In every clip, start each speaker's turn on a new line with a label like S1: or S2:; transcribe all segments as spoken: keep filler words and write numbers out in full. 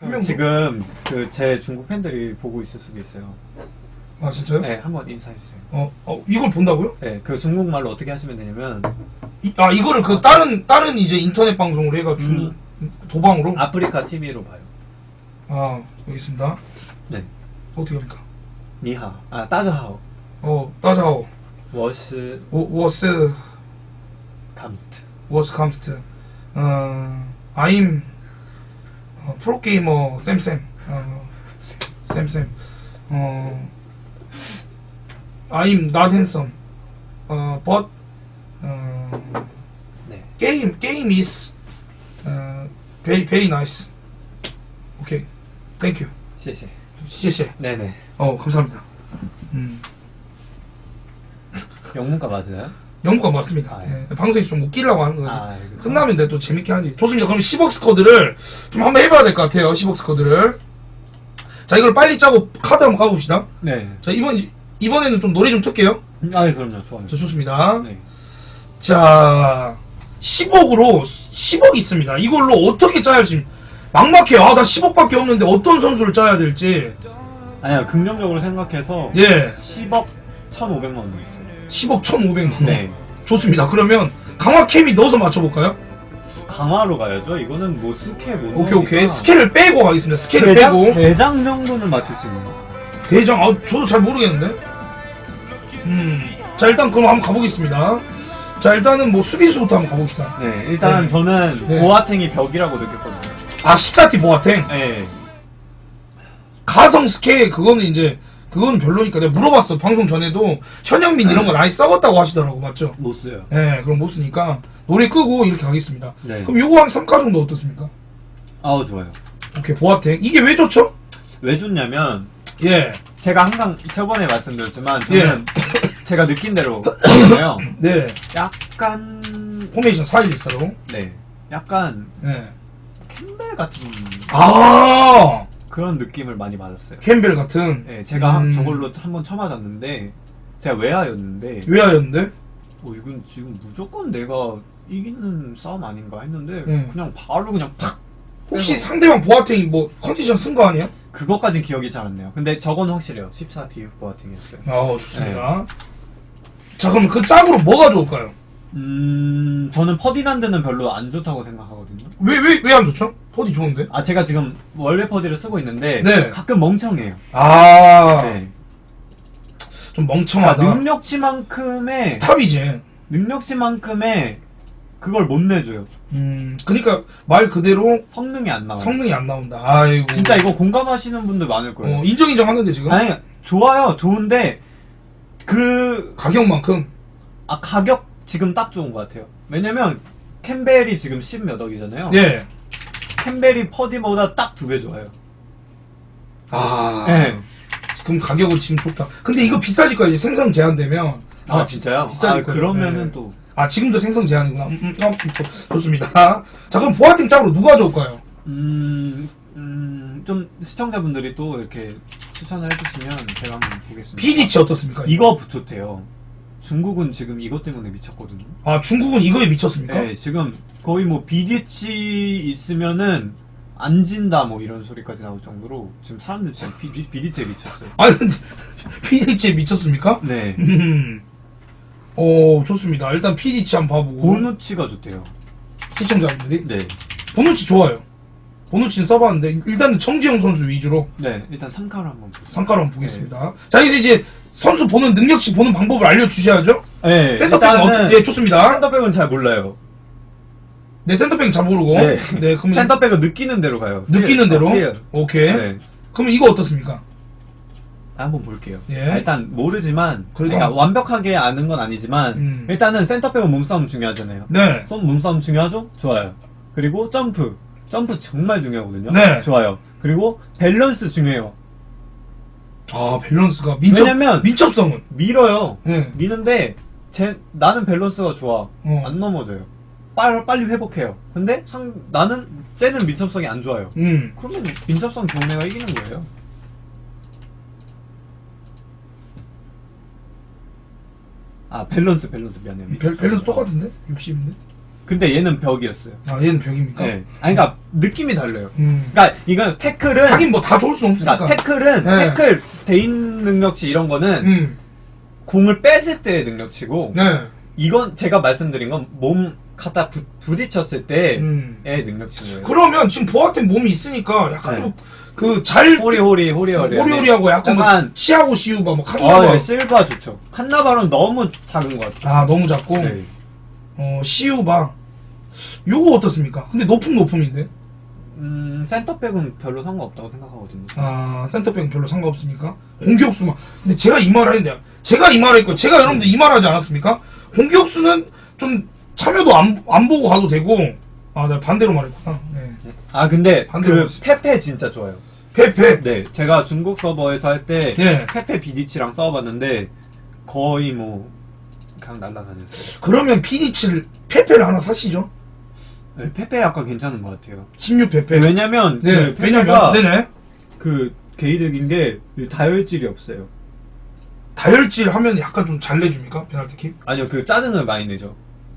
S1: 한 명
S2: 지금 그 제 중국 팬들이 보고 있을 수도 있어요.
S1: 아 진짜요?
S2: 네, 한번 인사해주세요.
S1: 어, 어 이걸 본다고요?
S2: 네, 그 중국말로 어떻게 하시면 되냐면
S1: 이, 아 이거를 그 다른 다른 이제 인터넷 방송으로 해가 중
S2: 음.
S1: 도방으로?
S2: 아프리카 티비로 봐요.
S1: 아 알겠습니다.
S2: 네.
S1: 어떻게 합니까?
S2: 니하. 아, 따자하오.
S1: 어 따자오.
S2: 我是
S1: 我是
S2: 감스트.
S1: 我是 감스트. 어 I'm 어, 프로게이머 쌤쌤. 어, 쌤쌤. 어 I'm not handsome. 어 but 어
S2: 네.
S1: 게임 게임 is 어 very very nice. 오케이. 땡큐.
S2: 谢谢.
S1: 시시시.
S2: 네네.
S1: 어 감사합니다. 음.
S2: 영문과 맞아요?
S1: 영국가 맞습니다.
S2: 아, 예.
S1: 네. 방송에서 좀 웃기려고 하는 거지.
S2: 아, 알겠습니다.
S1: 끝나면 내 또 재밌게 하지. 좋습니다. 그럼 십억스 커드를 좀 한번 해봐야 될 것 같아요. 십억스 커드를. 자, 이걸 빨리 짜고 카드 한번 가봅시다.
S2: 네.
S1: 자, 이번, 이번에는 좀 노래 좀 틀게요.
S2: 아, 네, 그럼요. 좋아요.
S1: 자, 좋습니다.
S2: 네.
S1: 자, 십억으로 십억 있습니다. 이걸로 어떻게 짜야 할지 막막해요. 아, 나 십억밖에 없는데 어떤 선수를 짜야 될지.
S2: 아니야, 긍정적으로 생각해서
S1: 예.
S2: 십억 천오백만 원 있어요.
S1: 십억 천오백만 원.
S2: 네.
S1: 좋습니다. 그러면 강화 케미 넣어서 맞춰볼까요?
S2: 강화로 가야죠. 이거는 뭐 스케 못
S1: 오케이,
S2: 넣으니까.
S1: 오케이. 스케일을 빼고 가겠습니다. 스케일을
S2: 대장,
S1: 빼고.
S2: 대장 정도는 맞출 수 있는 거.
S1: 대장, 아, 저도 잘 모르겠는데? 음. 자, 일단 그럼 한번 가보겠습니다. 자, 일단은 뭐 수비수부터 한번 가봅시다.
S2: 네, 일단
S1: 네.
S2: 저는
S1: 네.
S2: 보아탱이 벽이라고 느꼈거든요.
S1: 아, 십사 티 보아탱.
S2: 네.
S1: 가성 스케, 그거는 이제, 그건 별로니까 내가 물어봤어. 방송 전에도 현영민 이런 거 많이 썩었다고 하시더라고. 맞죠?
S2: 못 써요.
S1: 예, 그럼 못 쓰니까 노래 끄고 이렇게 가겠습니다.
S2: 네.
S1: 그럼 요거 한 삼 카 정도 어떻습니까?
S2: 아우, 좋아요.
S1: 오케이, 보아탱. 이게 왜 좋죠?
S2: 왜 좋냐면,
S1: 예.
S2: 제가 항상 저번에 말씀드렸지만, 저는
S1: 예.
S2: 제가 느낀 대로 요
S1: 네.
S2: 약간,
S1: 포메이션 사일리스로.
S2: 네. 약간,
S1: 예.
S2: 캠벨 같은
S1: 아!
S2: 그런 느낌을 많이 받았어요.
S1: 캠벨 같은.
S2: 네, 제가
S1: 음.
S2: 저걸로 한번 쳐맞았는데, 제가 외야였는데,
S1: 왜 하였는데?
S2: 어, 이건 지금 무조건 내가 이기는 싸움 아닌가 했는데,
S1: 음.
S2: 그냥 바로 그냥 팍!
S1: 혹시
S2: 그래서
S1: 상대방 보아탱이 뭐 컨디션 쓴 거 아니야?
S2: 그것까진 기억이 잘 안 나요. 근데 저건 확실해요. 십사 디 보아팅이었어요.
S1: 아, 좋습니다. 자, 그럼 그 짝으로 뭐가 좋을까요?
S2: 음, 저는 퍼디난드는 별로 안 좋다고 생각하거든요.
S1: 왜, 왜, 왜 안 좋죠? 포디 좋은데?
S2: 아, 제가 지금 월웨 퍼디를 쓰고 있는데,
S1: 네.
S2: 가끔 멍청해요.
S1: 아,
S2: 네.
S1: 좀
S2: 그러니까
S1: 멍청하다.
S2: 능력치만큼의,
S1: 탑이지.
S2: 능력치만큼의 그걸 못 내줘요.
S1: 음, 그니까 말 그대로
S2: 성능이 안 나와요.
S1: 성능이 안 나온다. 아이고.
S2: 진짜 이거 공감하시는 분들 많을 거예요.
S1: 어, 인정, 인정 하는데 지금?
S2: 아니, 좋아요. 좋은데, 그,
S1: 가격만큼?
S2: 아, 가격 지금 딱 좋은 것 같아요. 왜냐면, 캠벨이 지금 십 몇 억이잖아요.
S1: 예.
S2: 캠벨이 퍼디보다 딱 두 배 좋아요.
S1: 아.
S2: 네.
S1: 그럼 가격은 지금 좋다. 근데 이거 비싸질 거야, 이제 생성 제한되면.
S2: 아, 진짜요?
S1: 비싸질
S2: 아,
S1: 거예요.
S2: 그러면은
S1: 네.
S2: 또.
S1: 아, 지금도 생성 제한이구나. 음, 음, 어, 좋- 좋습니다. 자, 그럼 보아팅 짝으로 누가 좋을까요?
S2: 음, 음, 좀 시청자분들이 또 이렇게 추천을 해주시면 제가 한번 보겠습니다.
S1: 피디치 어떻습니까?
S2: 이거 좋대요. 중국은 지금 이것 때문에 미쳤거든요.
S1: 아, 중국은 이거에 미쳤습니까?
S2: 네, 지금 거의 뭐 비디치 있으면은 안 진다 뭐 이런 소리까지 나올 정도로 지금 사람들 지금 비, 비, 비디치에 미쳤어요.
S1: 아니, 근데 피디치에 미쳤습니까?
S2: 네.
S1: 음. 오, 좋습니다. 일단 피디치 한번 봐보고.
S2: 보누치가 좋대요.
S1: 시청자분들이.
S2: 네.
S1: 보누치 좋아요. 보누치는 써봤는데, 일단은 정지영 선수 위주로
S2: 네, 일단 삼 카를 한번 보세요.
S1: 상가로 한번 보겠습니다. 자, 이제 이제 선수 보는 능력치 보는 방법을 알려주셔야죠.
S2: 네,
S1: 센터백은
S2: 일단은
S1: 어떻게, 예, 좋습니다.
S2: 센터백은 잘 몰라요.
S1: 네, 센터백은 잘 모르고.
S2: 네.
S1: 네, 그러면
S2: 센터백은 느끼는 대로 가요.
S1: 느끼는 대로.
S2: 어, 피해.
S1: 오케이.
S2: 네.
S1: 그러면 이거 어떻습니까?
S2: 한번 볼게요.
S1: 예.
S2: 아, 일단 모르지만
S1: 그래도
S2: 그러니까
S1: 한-
S2: 완벽하게 아는 건 아니지만
S1: 음.
S2: 일단은 센터백은 몸싸움 중요하잖아요.
S1: 네.
S2: 손 몸싸움 중요하죠? 좋아요. 그리고 점프. 점프 정말 중요하거든요.
S1: 네.
S2: 좋아요. 그리고 밸런스 중요해요.
S1: 아, 밸런스가 민첩
S2: 왜냐면
S1: 민첩성은.
S2: 밀어요.
S1: 네.
S2: 미는데 제 나는 밸런스가 좋아.
S1: 어.
S2: 안 넘어져요. 빨리 빨리 회복해요. 근데 상 나는 쟤는 민첩성이 안 좋아요.
S1: 음.
S2: 그러면 민첩성 좋은 애가 이기는 거예요. 아 밸런스 밸런스 미안해요.
S1: 밸,
S2: 민첩성이
S1: 밸런스
S2: 좋아.
S1: 똑같은데? 육십인데?
S2: 근데 얘는 벽이었어요.
S1: 아 얘는 벽입니까?
S2: 네. 아니 그러니까 느낌이 달라요.
S1: 음.
S2: 그러니까 이건 태클은
S1: 하긴 뭐 다 좋을 수 없으니까.
S2: 그러니까 태클은
S1: 네.
S2: 태클 대인 능력치 이런 거는
S1: 음.
S2: 공을 뺐을 때의 능력치고
S1: 네.
S2: 이건 제가 말씀드린 건 몸 갖다 부, 부딪혔을 때의
S1: 음.
S2: 능력치인 거예요.
S1: 그러면 지금 보아템 몸이 있으니까 약간
S2: 네.
S1: 그잘
S2: 호리호리 호리호리
S1: 호리호리하고 약간 뭐
S2: 약간
S1: 치아고 시우바 뭐
S2: 아,
S1: 칸나바.
S2: 네, 실바 좋죠. 칸나바는 너무 작은 것 같아요.
S1: 아 너무 작고.
S2: 네.
S1: 어 시우바. 요거 어떻습니까? 근데 높은 높음인데.
S2: 음, 센터백은 별로 상관없다고 생각하거든요.
S1: 아 센터백은 별로 상관없습니까? 공격수만. 근데 제가 이 말을 했는데 제가 이 말을 했고 제가 여러분들 이 말하지 않았습니까? 공격수는 좀 참여도 안, 안 보고 가도 되고. 아 내가 반대로 말했구나. 네.
S2: 아, 근데
S1: 반대로
S2: 그
S1: 봤어.
S2: 페페 진짜 좋아요.
S1: 페페.
S2: 네, 제가 중국 서버에서 할 때
S1: 예.
S2: 페페 비디치랑 싸워봤는데 거의 뭐 그냥 날라다녔어요.
S1: 그러면 피디치를 페페를 하나 사시죠?
S2: 네, 페페 약간 괜찮은 것 같아요.
S1: 십육 페페.
S2: 왜냐면
S1: 네.
S2: 그 페페가
S1: 왜냐면 네네.
S2: 그 개이득인 게 다혈질이 없어요.
S1: 다혈질 하면 약간 좀 잘 내줍니까? 페널티킥?
S2: 아니요, 그 짜증을 많이 내죠.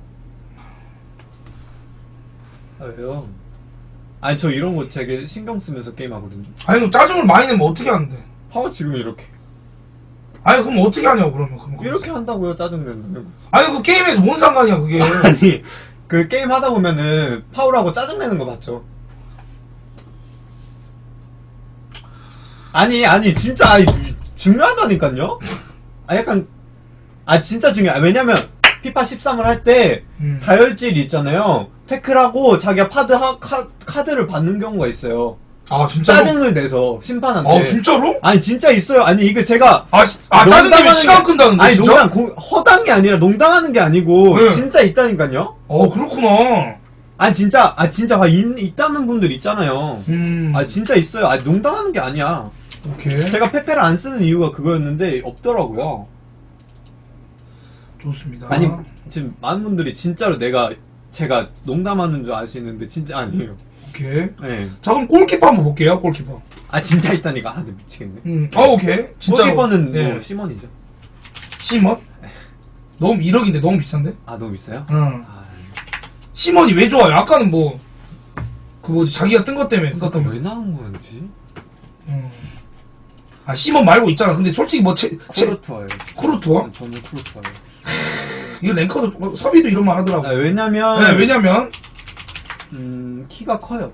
S2: 아, 왜요? 아니, 저 이런 거 되게 신경 쓰면서 게임하거든요.
S1: 아니 그럼 짜증을 많이 내면 어떻게 하는데?
S2: 파워 지금 이렇게.
S1: 아니 그럼 어떻게 하냐고 그러면 그럼
S2: 이렇게 한다고요, 짜증 내는 거.
S1: 아니 그 게임에서 뭔 상관이야 그게.
S2: 아니, 그 게임 하다 보면은 파울하고 짜증 내는 거 봤죠? 아니, 아니, 진짜, 아니, 중요하다니까요? 아, 약간, 아, 진짜 중요해. 왜냐면, 피파 십삼을 할 때,
S1: 음.
S2: 다혈질 있잖아요. 태클하고 자기가 파드, 하, 카, 카드를 받는 경우가 있어요.
S1: 아 진짜로?
S2: 짜증을 내서, 심판한테.
S1: 아 진짜로?
S2: 아니, 진짜 있어요. 아니, 이게 제가.
S1: 아, 아 짜증내면
S2: 농담하는
S1: 시간
S2: 게-
S1: 끈다는데
S2: 아니,
S1: 진짜?
S2: 농담, 공, 허당이 아니라 농담하는 게 아니고,
S1: 네.
S2: 진짜 있다니까요?
S1: 어 그렇구나.
S2: 아니, 진짜, 아, 진짜, 아, 있, 있다는 분들 있잖아요.
S1: 음.
S2: 아, 진짜 있어요. 아니, 농담하는 게 아니야.
S1: 오케이.
S2: 제가 페페를 안 쓰는 이유가 그거였는데, 없더라고요.
S1: 좋습니다.
S2: 아니, 지금 많은 분들이 진짜로 내가, 제가 농담하는 줄 아시는데, 진짜 아니에요.
S1: 오케이.
S2: 네.
S1: 자 그럼 골키퍼 한번 볼게요. 골키퍼.
S2: 아, 진짜 있다니까. 아, 근데 미치겠네.
S1: 음. 아 오케이. 진짜.
S2: 골키퍼는
S1: 네.
S2: 뭐, 시먼이죠.
S1: 시먼? 너무 일억인데 너무 비싼데?
S2: 아, 너무 비싸요?
S1: 응.
S2: 아,
S1: 시먼이 왜 좋아요? 아까는 뭐 그 뭐지 자기가 뜬 것 때문에
S2: 그거
S1: 썼던 거.
S2: 왜 나온 거였지?
S1: 음. 아 시먼 말고 있잖아. 근데 솔직히 뭐 체, 체,
S2: 쿠르투아예요.
S1: 쿠르투아?
S2: 저는 쿠르투아예요.
S1: 이거 랭커도 뭐 서비도 이런 말 하더라고.
S2: 아, 왜냐면,
S1: 네, 왜냐면
S2: 음, 키가 커요.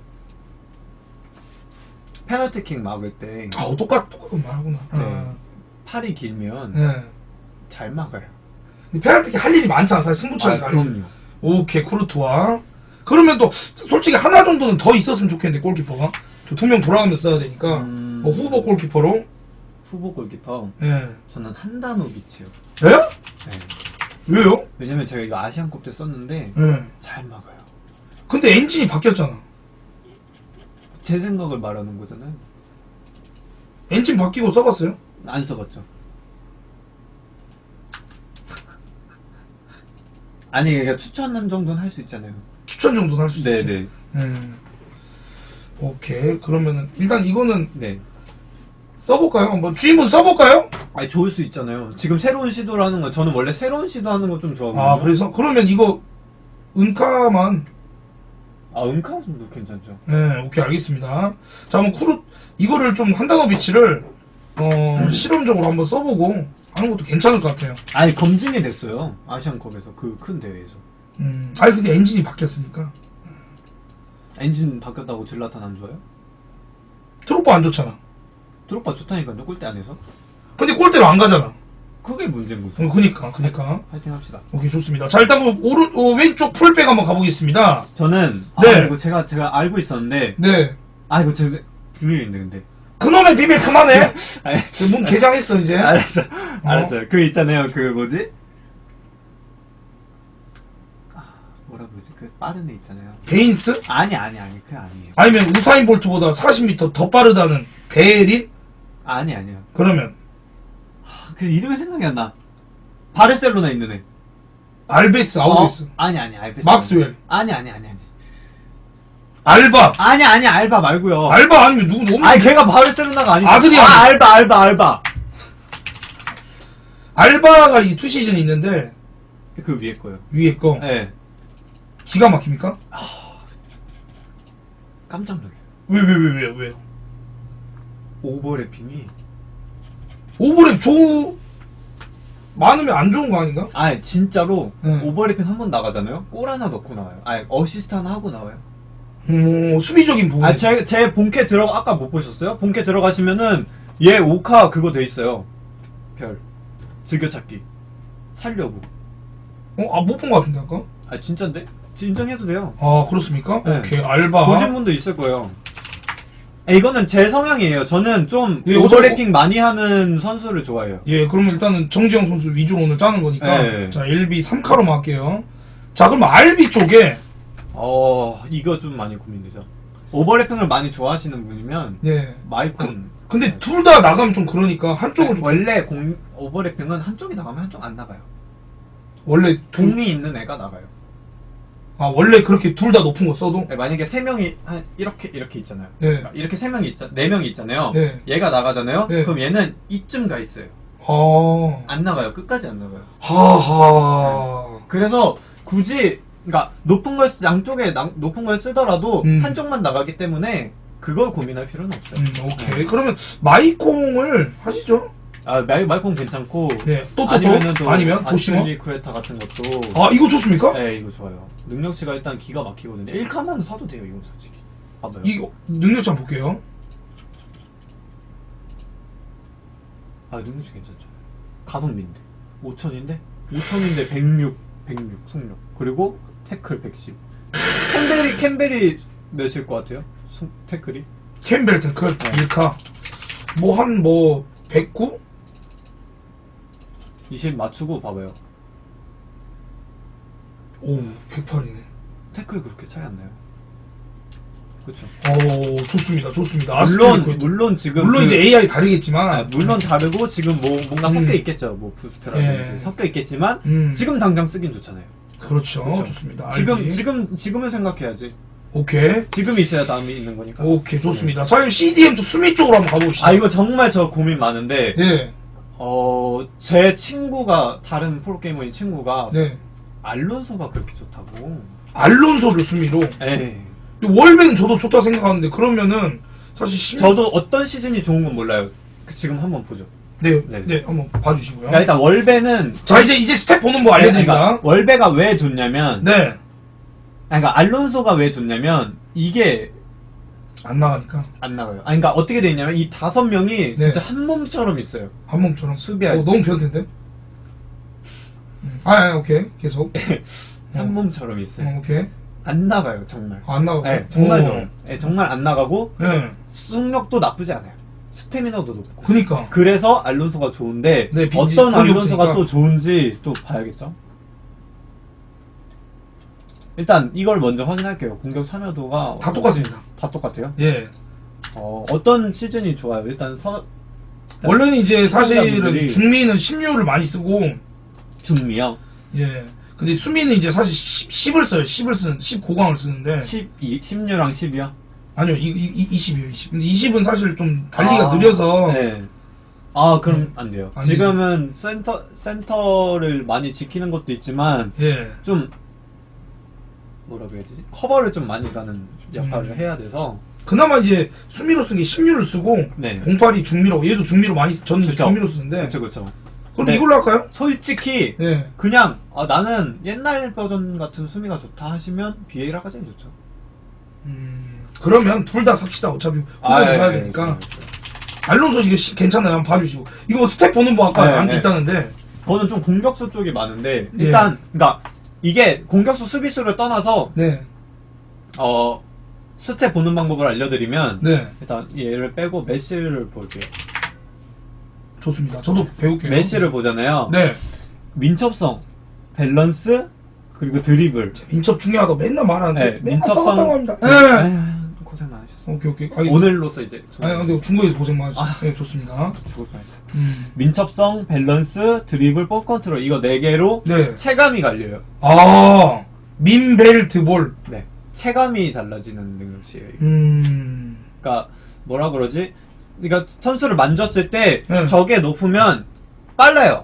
S2: 페널티킥 막을 때,
S1: 아 똑같 똑같은 말 하구나.
S2: 네. 팔이 길면,
S1: 네.
S2: 잘 막아요.
S1: 근데 페널티킥 할 일이 많잖아. 사실 승부처럼.
S2: 아, 그럼요.
S1: 오케이 쿠르투아. 그러면 또 솔직히 하나 정도는 더 있었으면 좋겠는데 골키퍼가 두 명 돌아가면서 써야 되니까
S2: 음.
S1: 뭐 후보 골키퍼로.
S2: 후보 골키퍼,
S1: 예.
S2: 저는 한다노비치요.
S1: 예?
S2: 네.
S1: 왜요?
S2: 왜냐면 제가 이거 아시안컵 때 썼는데,
S1: 예.
S2: 잘 막아요.
S1: 근데 엔진이 바뀌었잖아.
S2: 제 생각을 말하는 거잖아요.
S1: 엔진 바뀌고 써봤어요?
S2: 안 써봤죠. 아니, 그러니까 추천한 정도는 할 수 있잖아요.
S1: 추천 정도는 할 수 있지.
S2: 네네.
S1: 예. 오케이. 그러면은 일단 이거는
S2: 네.
S1: 써볼까요? 한번 주인분 써볼까요?
S2: 아니, 좋을 수 있잖아요. 지금 새로운 시도를 하는 건, 저는 원래 새로운 시도하는 거 좀 좋아하거든요.
S1: 아 그래서 그러면 이거 은카만.
S2: 아, 은카도 괜찮죠.
S1: 네, 오케이 알겠습니다. 자, 한번 쿠르 이거를 좀 한다노비치를 어 실험적으로 한번 써보고 하는 것도 괜찮을 것 같아요.
S2: 아니, 검증이 됐어요. 아시안컵에서, 그 큰 대회에서.
S1: 음, 아니 근데 엔진이 바뀌었으니까
S2: 엔진 바뀌었다고 질라탄 안 좋아요?
S1: 트로퍼 안 좋잖아.
S2: 드롭바 좋다니까요, 골대 안에서.
S1: 근데 골대로 안 가잖아.
S2: 그게 문제인 거죠.
S1: 어, 그니까, 그니까.
S2: 파이팅 합시다.
S1: 오케이 좋습니다. 자 일단 그럼 오른 어, 왼쪽 풀백 한번 가보겠습니다.
S2: 저는,
S1: 네.
S2: 아, 이거 제가, 제가 알고 있었는데,
S1: 네.
S2: 아, 이거 제가 비밀인데, 근데.
S1: 그놈의 비밀 그만해.
S2: 아니,
S1: 문 개장했어 이제.
S2: 알았어. 알았어요. 그 있잖아요. 그 뭐지? 아, 뭐라 그러지? 그 빠른 애 있잖아요.
S1: 베인스?
S2: 아니, 아니, 아니. 그게 아니에요.
S1: 아니면 우사인 볼트보다 사십 미터 더 빠르다는 베린?
S2: 아니, 아니요.
S1: 그러면
S2: 아, 그 이름이 생각이 안 나. 바르셀로나 있는 애.
S1: 알베스 아우데스.
S2: 어? 아니, 아니, 알베스.
S1: 막스웰.
S2: 아니, 아니, 아니, 아니.
S1: 알바.
S2: 아니, 아니, 알바 말고요.
S1: 알바 아니면 누구 너무
S2: 아니, 걔가 바르셀로나가 아니고.
S1: 아들이야.
S2: 아, 알바, 알바, 알바.
S1: 알바가 이 투 시즌 있는데
S2: 그 위에 거요.
S1: 위에 거.
S2: 예. 네.
S1: 기가 막힙니까?
S2: 깜짝 놀래요.
S1: 왜 왜 왜 왜 왜, 왜?
S2: 오버래핑이
S1: 오버랩 좋 많으면 안 좋은 거 아닌가?
S2: 아 진짜로
S1: 네.
S2: 오버래핑 한 번 나가잖아요. 골 하나 넣고 나와요. 아 어시스트 하나 하고 나와요.
S1: 오, 수비적인 부분.
S2: 아제 제 본캐 들어가 아까 못 보셨어요? 본캐 들어가시면은 얘 오카 그거 돼 있어요. 별 즐겨찾기 살려고.
S1: 어, 아, 못 본 거 같은데 아까?
S2: 아 진짠데? 인정해도 돼요.
S1: 아, 그렇습니까?
S2: 네.
S1: 오케이, 알바.
S2: 보신 분도 있을 거예요. 아, 이거는 제 성향이에요. 저는 좀
S1: 예,
S2: 오버래핑 많이 하는 선수를 좋아해요.
S1: 예, 그러면 일단은 정지영 선수 위주로 오늘 짜는 거니까.
S2: 네.
S1: 자, 엘비 삼 카로만 할게요. 자, 그럼 알비 쪽에,
S2: 어 이거 좀 많이 고민되죠. 오버래핑을 많이 좋아하시는 분이면
S1: 예.
S2: 마이콘.
S1: 근데 둘 다 나가면 좀 그러니까 한쪽을
S2: 네,
S1: 좀.
S2: 원래 공 오버래핑은 한쪽이 나가면 한쪽 안 나가요.
S1: 원래 둘,
S2: 공이 있는 애가 나가요.
S1: 아, 원래 그렇게 둘 다 높은 거 써도?
S2: 네, 만약에 세 명이 한 이렇게 이렇게 있잖아요.
S1: 예.
S2: 그러니까 이렇게 세 명이 있잖, 네 명이 있잖아요.
S1: 예.
S2: 얘가 나가잖아요.
S1: 예.
S2: 그럼 얘는 이쯤 가 있어요.
S1: 아.
S2: 안 나가요. 끝까지 안 나가요.
S1: 하하.
S2: 그래서 굳이 그러니까 높은 걸 쓰- 양쪽에 나- 높은 걸 쓰더라도
S1: 음.
S2: 한쪽만 나가기 때문에 그걸 고민할 필요는 없어요.
S1: 음, 오케이. 그러면 마이콩을 하시죠?
S2: 아 마이 마이콘 괜찮고
S1: 네. 또, 또,
S2: 아니면은
S1: 또?
S2: 또
S1: 아니면? 보시모?
S2: 아스트리 쿠에타 같은 것도
S1: 아, 이거 좋습니까?
S2: 네 이거 좋아요. 능력치가 일단 기가 막히거든요. 일 칸만 사도 돼요 이건 솔직히. 봐봐요.
S1: 이거, 능력치 한번 볼게요.
S2: 아 능력치 괜찮죠. 가성비인데 오천인데 오천인데 백육 백육 속력 그리고 태클 백십. 캔벨이 캔벨이 몇일 것 같아요? 속- 태클이?
S1: 캠벨 태클,
S2: 네.
S1: 일 카. 뭐, 한, 뭐, 백구?
S2: 이십 맞추고 봐봐요.
S1: 오, 백팔이네.
S2: 태클 그렇게 차이 안 나요. 그렇죠.
S1: 오, 좋습니다. 좋습니다.
S2: 물론
S1: 아스트리코에도.
S2: 물론 지금
S1: 물론
S2: 그-
S1: 이제 에이아이 다르겠지만.
S2: 아, 물론 다르고 지금 뭐 뭔가
S1: 음.
S2: 섞여 있겠죠. 뭐 부스트라든지
S1: 예.
S2: 섞여 있겠지만
S1: 음,
S2: 지금 당장 쓰긴 좋잖아요.
S1: 그렇죠.
S2: 그렇죠.
S1: 좋습니다.
S2: 지금
S1: 알비.
S2: 지금 지금을 생각해야지.
S1: 오케이.
S2: 지금 있어야 다음이 있는 거니까.
S1: 오케이, 좋습니다. 자, 그럼 씨디엠 쪽 수미 쪽으로 한번 가봅시다.
S2: 아 이거 정말 저 고민 많은데
S1: 예,
S2: 어 제 친구가 다른 프로게이머인 친구가
S1: 네.
S2: 알론소가 그렇게 좋다고.
S1: 알론소를 수미로.
S2: 에이.
S1: 월배는 저도 좋다 생각하는데, 그러면은, 사실 심...
S2: 저도 어떤 시즌이 좋은 건 몰라요. 그 지금 한번 보죠.
S1: 네,
S2: 네.
S1: 네, 한번 봐주시고요.
S2: 그러니까 일단 월배는
S1: 자, 이제, 이제 스텝 보는 거 알려드립니다.
S2: 그러니까 월배가 왜 좋냐면
S1: 네.
S2: 그러니까 알론소가 왜 좋냐면 이게
S1: 안 나가니까.
S2: 안 나가요. 아니 그러니까 어떻게 돼 있냐면 이 다섯 명이
S1: 네.
S2: 진짜 한 몸처럼 있어요.
S1: 한 몸처럼.
S2: 수비할
S1: 어, 너무 변태인데? 음. 아, 아, 오케이. 계속.
S2: 한
S1: 어.
S2: 몸처럼 있어요.
S1: 어, 오케이.
S2: 안 나가요 정말.
S1: 아, 안 나가고.
S2: 네, 정말
S1: 어.
S2: 좋아요. 네, 정말 안 나가고
S1: 네.
S2: 승력도 나쁘지 않아요. 스태미너도 높고.
S1: 그니까.
S2: 그래서 알론소가 좋은데
S1: 네, 비-
S2: 어떤
S1: 돈이
S2: 알론소가
S1: 없으니까.
S2: 또 좋은지 또 봐야겠죠. 일단 이걸 먼저 확인할게요. 공격 참여도가
S1: 다 똑같습니다.
S2: 다 똑같아요.
S1: 예.
S2: 어, 어떤 시즌이 좋아요? 일단 서
S1: 원래는 이제 사실은
S2: 시청자분들이-
S1: 중미는 십육을 많이 쓰고,
S2: 중미형
S1: 예. 근데 수미는 이제 사실 십, 십을 써요. 십을 쓰는, 십 고강을 쓰는데.
S2: 십이, 십육랑 십이요?
S1: 아니요, 이, 이, 이십이요, 이십. 근데 이십은 사실 좀 달리가
S2: 아,
S1: 느려서.
S2: 네. 아 그럼
S1: 음,
S2: 안 돼요.
S1: 안
S2: 지금은 센터 센터를 많이 지키는 것도 있지만
S1: 예.
S2: 좀 뭐라 그래야 되지? 커버를 좀 많이 가는 역할을
S1: 음.
S2: 해야 돼서
S1: 그나마 이제 수미로 쓴 게 십육을 쓰고,
S2: 네.
S1: 공팔이 중미로, 얘도 중미로 많이 쓰, 저는 이제
S2: 그쵸.
S1: 중미로 쓰는데.
S2: 그렇죠 그렇죠.
S1: 그럼
S2: 네.
S1: 이걸로 할까요?
S2: 솔직히
S1: 예.
S2: 그냥 아, 나는 옛날 버전 같은 수미가 좋다 하시면 비에이라가 제일 좋죠.
S1: 음, 그러면 둘 다 삽시다. 어차피
S2: 아,
S1: 후배도
S2: 예,
S1: 사야
S2: 예,
S1: 되니까.
S2: 예, 예.
S1: 알론소 이거 시- 괜찮아요. 한번 봐주시고. 이거 스텝 보는 거 아까
S2: 네,
S1: 안
S2: 네.
S1: 있다는데.
S2: 저는 좀 공격수 쪽이 많은데
S1: 예.
S2: 일단 그러니까 이게 공격수 수비수를 떠나서
S1: 네.
S2: 어 스텝 보는 방법을 알려드리면
S1: 네.
S2: 일단 얘를 빼고 메시를 볼게요.
S1: 좋습니다. 저도 배울게요.
S2: 메시를 보잖아요.
S1: 네.
S2: 민첩성, 밸런스 그리고 드리블.
S1: 민첩 중요하다고 맨날 말하는데.
S2: 네,
S1: 맨날
S2: 민첩성-
S1: 써봤다고 합니다.
S2: 네.
S1: 네.
S2: 아유, 고생 많으셨어요.
S1: 오케이, 오케이. 아니,
S2: 오늘로서 이제
S1: 아니, 근데 중국에서 고생 많으셨어요.
S2: 아.
S1: 네, 좋습니다.
S2: 죽을 뻔했어요.
S1: 음.
S2: 민첩성, 밸런스, 드리블, 볼 컨트롤 이거 네 개로
S1: 네.
S2: 체감이 갈려요.
S1: 아, 민벨트볼.
S2: 네, 체감이 달라지는 능력치예요. 이거.
S1: 음.
S2: 그러니까 뭐라 그러지? 그러니까 선수를 만졌을 때
S1: 네.
S2: 저게 높으면 빨라요.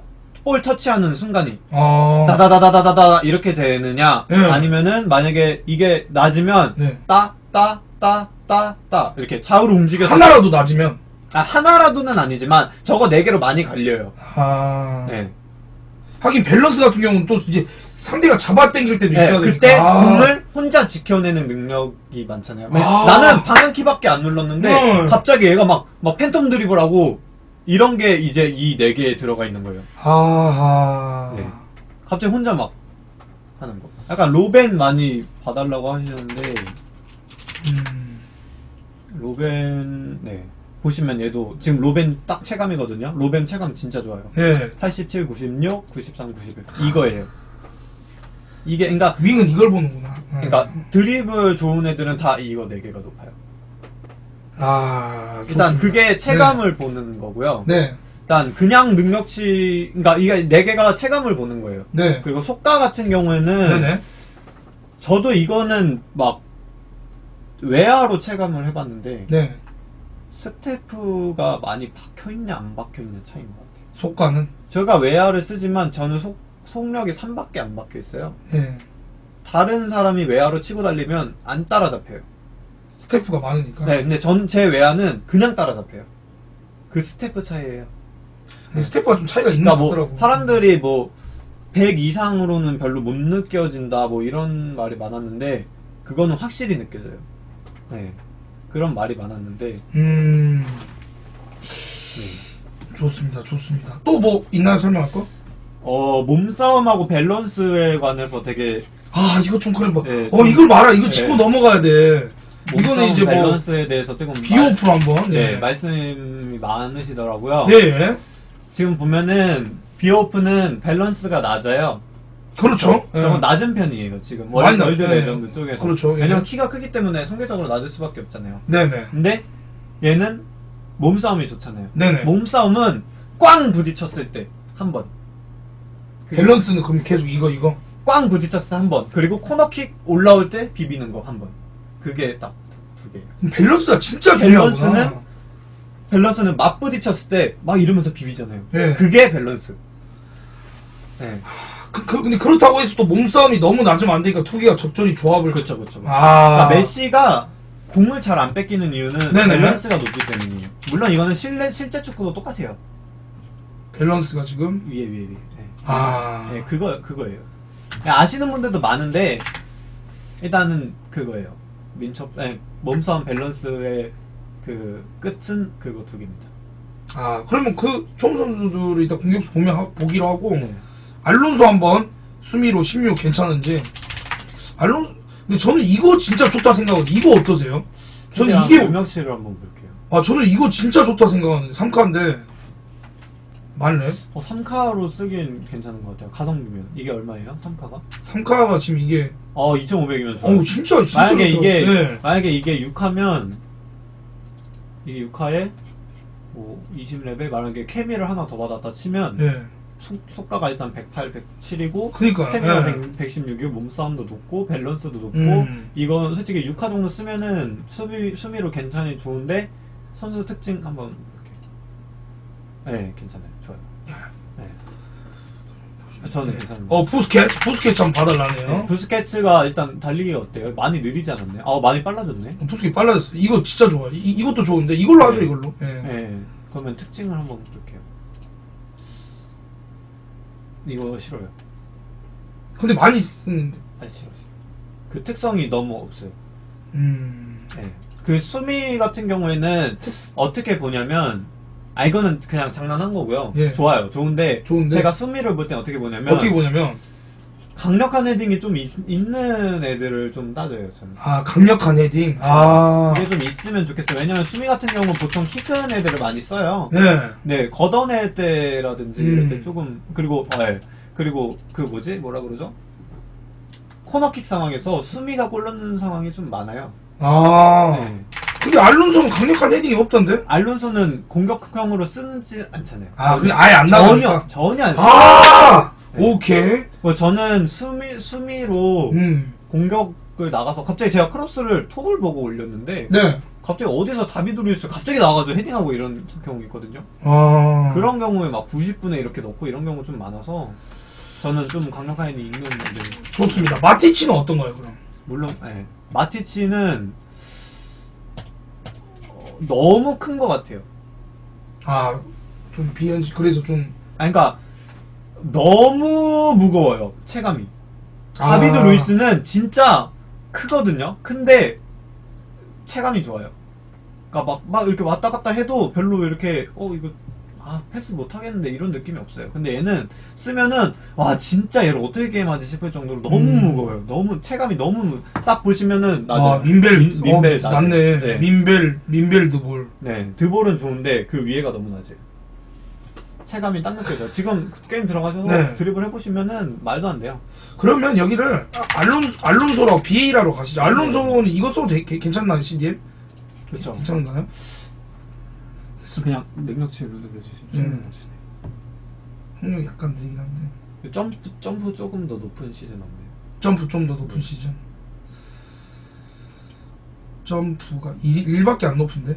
S2: 볼 터치하는 순간이
S1: 아.
S2: 다다다다다다다 이렇게 되느냐
S1: 네.
S2: 아니면은 만약에 이게 낮으면
S1: 네.
S2: 따 따 따 따 따 이렇게 좌우로 움직여서
S1: 하나라도 낮으면.
S2: 아 하나라도는 아니지만 저거 네 개로 많이 갈려요.
S1: 아.
S2: 네.
S1: 하긴 밸런스 같은 경우는 또 이제 상대가 잡아당길 때도
S2: 네,
S1: 있어야 되니까.
S2: 그때
S1: 아.
S2: 공을 혼자 지켜내는 능력이 많잖아요.
S1: 아.
S2: 나는 방향키밖에 안 눌렀는데
S1: 네.
S2: 갑자기 얘가 막, 막 팬텀 드리블 하고 이런 게 이제 이 네 개에 들어가 있는 거예요.
S1: 아하.
S2: 네. 갑자기 혼자 막 하는 거. 약간 로벤 많이 봐달라고 하시는데
S1: 음.
S2: 로벤 네 보시면 얘도 지금 로벤 딱 체감이거든요. 로벤 체감 진짜 좋아요.
S1: 네.
S2: 팔십칠, 구십육, 구십삼, 구십일 이거예요. 이게 그러니까
S1: 윙은 이걸 보는구나.
S2: 그러니까 드리블 좋은 애들은 다 이거 네 개가 높아요.
S1: 아.
S2: 일단
S1: 좋습니다.
S2: 그게 체감을 보는 거고요.
S1: 네.
S2: 일단 그냥 능력치 그러니까 이게 네 개가 체감을 보는 거예요.
S1: 네.
S2: 그리고 속가 같은 경우에는
S1: 네네.
S2: 저도 이거는 막 외야로 체감을 해봤는데
S1: 네.
S2: 스태프가 많이 박혀있냐 안 박혀있냐 차이인 것 같아요.
S1: 속가는.
S2: 제가 외야를 쓰지만 저는 속, 속력이 삼밖에 안 박혀있어요.
S1: 네.
S2: 다른 사람이 외야로 치고 달리면 안 따라잡혀요.
S1: 스태프가 많으니까.
S2: 네, 근데 전 제 외야는 그냥 따라잡혀요. 그 스태프 차이예요.
S1: 근데 스태프가 좀 차이가 있는
S2: 그러니까
S1: 것
S2: 뭐
S1: 같더라고.
S2: 사람들이 뭐 백 이상으로는 별로 못 느껴진다 뭐 이런 말이 많았는데 그거는 확실히 느껴져요. 네. 그런 말이 많았는데
S1: 음.
S2: 네.
S1: 좋습니다. 좋습니다. 또 뭐 있나요? 설명할 거?
S2: 어 몸싸움하고 밸런스에 관해서 되게
S1: 아, 이거 좀 그래 뭐.
S2: 네,
S1: 어,
S2: 좀-
S1: 이걸 말아. 이거
S2: 네.
S1: 짚고 넘어가야 돼. 이거는
S2: 몸싸움
S1: 이제 뭐
S2: 밸런스에 대해서 조금
S1: 비오프 한번.
S2: 말, 네,
S1: 네.
S2: 말씀이 많으시더라고요.
S1: 네.
S2: 지금 보면은 비오프는 밸런스가 낮아요.
S1: 그렇죠.
S2: 저, 저건
S1: 예.
S2: 낮은 편이에요 지금
S1: 많이
S2: 월드, 월드
S1: 낮죠.
S2: 레전드 쪽에서.
S1: 그렇죠. 예.
S2: 왜냐면 키가 크기 때문에 상대적으로 낮을 수밖에 없잖아요.
S1: 네네.
S2: 근데 얘는 몸싸움이 좋잖아요.
S1: 네네.
S2: 몸싸움은 꽝 부딪혔을 때 한 번.
S1: 밸런스는 그럼 계속 이거 이거.
S2: 꽝 부딪혔을 때 한 번. 그리고 코너킥 올라올 때 비비는 거 한 번. 그게 딱 두 개예요.
S1: 밸런스가 진짜 중요하구나.
S2: 밸런스는 밸런스는 맞 부딪혔을 때 막 이러면서 비비잖아요.
S1: 예.
S2: 그게 밸런스. 네.
S1: 그, 그, 근데 그렇다고 해서 또 몸싸움이 너무 낮으면 안 되니까 두 개가 적절히 조합을.
S2: 그렇죠, 그렇죠. 그렇죠.
S1: 아.
S2: 그러니까 메시가 공을 잘 안 뺏기는 이유는
S1: 네네.
S2: 밸런스가 높기 때문이에요. 물론 이거는 실내, 실제 축구도 똑같아요.
S1: 밸런스가 지금.
S2: 위에 위에 위에. 네.
S1: 아.
S2: 네, 그거 그거예요. 아시는 분들도 많은데 일단은 그거예요. 민첩, 네, 몸싸움 밸런스의 그 끝은 그거 두 개입니다.
S1: 아, 그러면 그 총 선수들이 일단 공격수 보면 하, 보기로 하고.
S2: 네.
S1: 알론소 한번 수미로 십육 괜찮은지. 알론 근데 저는 이거 진짜 좋다 생각하거든요. 이거 어떠세요? 저는 이게
S2: 음역치를 한번 볼게요.
S1: 아 저는 이거 진짜 좋다 생각하는데 삼 카인데 맞네.
S2: 어, 삼 카로 쓰긴 괜찮은 것 같아요. 가성비면 이게 얼마예요? 삼 카가?
S1: 삼 카가 지금 이게
S2: 어 이천오백이면 좋아요.
S1: 어우 진짜 진짜
S2: 만약에
S1: 좋다.
S2: 이게
S1: 네.
S2: 만약에 이게 육 카면 이게 육 카에 뭐 이십 레벨 만약에 케미를 하나 더 받았다 치면
S1: 네.
S2: 속, 속가가 일단 백팔, 백칠이고
S1: 그러니까,
S2: 스태미나
S1: 예.
S2: 백, 백십육이고 몸싸움도 높고 밸런스도 높고
S1: 음.
S2: 이건 솔직히 육 카 정도 쓰면은 수비, 수미로 괜찮이 좋은데 선수 특징 한번 이렇게 네 괜찮아요. 좋아요. 네. 저는 괜찮은데
S1: 어 부스케츠 부스케츠 한번 봐달라네요.
S2: 네, 부스케츠가 일단 달리기가 어때요? 많이 느리지 않았네? 아 많이 빨라졌네?
S1: 부스케츠 빨라졌어. 이거 진짜 좋아. 이, 이것도 좋은데 이걸로 하죠
S2: 네.
S1: 이걸로. 예.
S2: 네. 그러면 특징을 한번 볼게요. 이거 싫어요.
S1: 근데 많이 쓰는데.
S2: 아니 싫어요. 그 특성이 너무 없어요.
S1: 음.
S2: 네. 그 수미 같은 경우에는 어떻게 보냐면 아 이거는 그냥 장난한 거고요.
S1: 예.
S2: 좋아요. 좋은데,
S1: 좋은데?
S2: 제가 수미를 볼 때 어떻게 보냐면
S1: 어떻게 보냐면
S2: 강력한 헤딩이 좀 있, 있는 애들을 좀 따져요. 저는.
S1: 아 강력한 헤딩. 아.
S2: 그게 좀 있으면 좋겠어요. 왜냐면 수미 같은 경우는 보통 키 큰 애들을 많이 써요.
S1: 네.
S2: 네, 걷어낼 때라든지 이럴 때
S1: 음.
S2: 조금 그리고 어, 예. 그리고 그 뭐지 뭐라 그러죠? 코너킥 상황에서 수미가 골 넣는 상황이 좀 많아요.
S1: 아.
S2: 네.
S1: 근데 알론소는 강력한 헤딩이 없던데?
S2: 알론소는 공격형으로 쓰지 않잖아요.
S1: 아,
S2: 전혀.
S1: 그냥 아예 안
S2: 전혀
S1: 나가니까.
S2: 전혀 안 써요.
S1: 아.
S2: 네.
S1: 오케이.
S2: 뭐 저는 수미 수미로
S1: 음.
S2: 공격 나가서 갑자기 제가 크로스를 톡을 보고 올렸는데
S1: 네.
S2: 갑자기 어디서 다비드 루이스 갑자기 나와가지고 헤딩하고 이런 경우 있거든요.
S1: 아.
S2: 그런 경우에 막 구십 분에 이렇게 넣고 이런 경우 좀 많아서 저는 좀 강력한 헤딩 있는 건데.
S1: 좋습니다. 마티치는 어떤가요, 그럼?
S2: 물론 네. 마티치는 어, 너무 큰 것 같아요.
S1: 아, 좀 비현실, 그래서 좀.
S2: 아, 그러니까 너무 무거워요, 체감이. 다비드
S1: 아.
S2: 루이스는 진짜 크거든요. 근데 체감이 좋아요. 그러니까 막, 막 이렇게 왔다 갔다 해도 별로 이렇게 어 이거 아 패스 못 하겠는데 이런 느낌이 없어요. 근데 얘는 쓰면은 와 진짜 얘를 어떻게 게임하지 싶을 정도로 너무
S1: 음.
S2: 무거워요. 너무 체감이 너무 무... 딱 보시면은 낮아요.
S1: 아, 민벨,
S2: 민, 민벨
S1: 어,
S2: 낮아요.
S1: 낮네.
S2: 네.
S1: 민벨, 민벨 드볼.
S2: 네, 드볼은 좋은데 그 위에가 너무 낮아요. 체감이 딱 느껴져요. 지금 게임 들어가셔서
S1: 네.
S2: 드리블 해보시면은 말도 안 돼요.
S1: 그러면 여기를 알론소, 알론소라고 비에이라로 가시죠. 알론소는 이거 써도 되, 괜찮나요, 씨디엠?
S2: 그렇죠.
S1: 괜찮은가요?
S2: 그냥 능력치로 늘려주시면
S1: 음. 능력이 약간 느리긴 한데.
S2: 점프 점프 조금 더 높은 시즌 없네요.
S1: 점프 좀 더 높은 시즌. 점프가 일 밖에 안 높은데?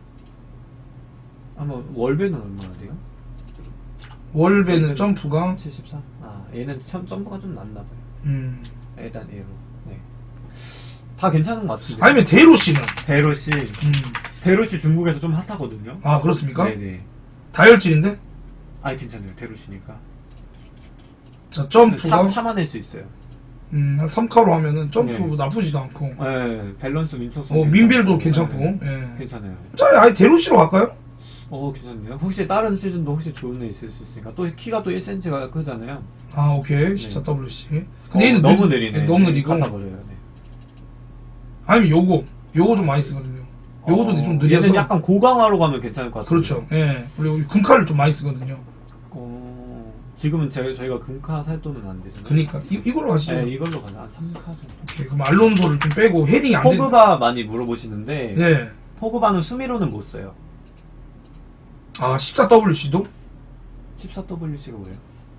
S2: 아마 월배는 얼마나 돼요?
S1: 월배는 점프가
S2: 칠십삼? 아 얘는 참 점프가 좀 낮나 봐요.
S1: 음.
S2: 일단 얘로. 네. 다 괜찮은 것 같은데.
S1: 아니면 데로시는?
S2: 데로시.
S1: 음.
S2: 데로시 중국에서 좀 핫하거든요.
S1: 아, 그렇습니까?
S2: 네네.
S1: 다혈질인데?
S2: 아 괜찮아요. 데로시니까.
S1: 자, 점프가
S2: 참 참아낼 수 있어요.
S1: 음, 한 삼 카로 하면은 점프
S2: 네.
S1: 나쁘지도 않고.
S2: 네, 밸런스 민초성.
S1: 어, 민벨도 괜찮고.
S2: 네,
S1: 예.
S2: 괜찮아요.
S1: 자, 아예 데로시로 갈까요?
S2: 어, 괜찮네요. 혹시 다른 시즌도 혹시 좋은 애 있을 수 있으니까 또 키가 또 일 센티미터가 크잖아요.
S1: 아, 오케이. 십사 더블유씨. 근데
S2: 어,
S1: 얘는
S2: 너무
S1: 느-
S2: 느리네.
S1: 너무 느리고.
S2: 갖다 버려요. 네.
S1: 아니면 요거. 요거 좀 많이 쓰거든요. 요것도
S2: 어,
S1: 좀 느려서.
S2: 얘는 약간 고강화로 가면 괜찮을 것 같아요.
S1: 그렇죠. 예. 우리 금카를 좀 많이 쓰거든요.
S2: 어, 지금은 제, 저희가 금카 살 돈은 안 되잖아요.
S1: 그니까 이, 이걸로 가시죠.
S2: 네, 이걸로 가자. 한 삼 카 정도.
S1: 오케이. 그럼 알론소를 좀 빼고 헤딩이 안 되는.
S2: 포그바 많이 물어보시는데
S1: 네.
S2: 포그바는 수미로는 못 써요.
S1: 아, 십사 더블유씨도?
S2: 십사 더블유씨가 뭐예요?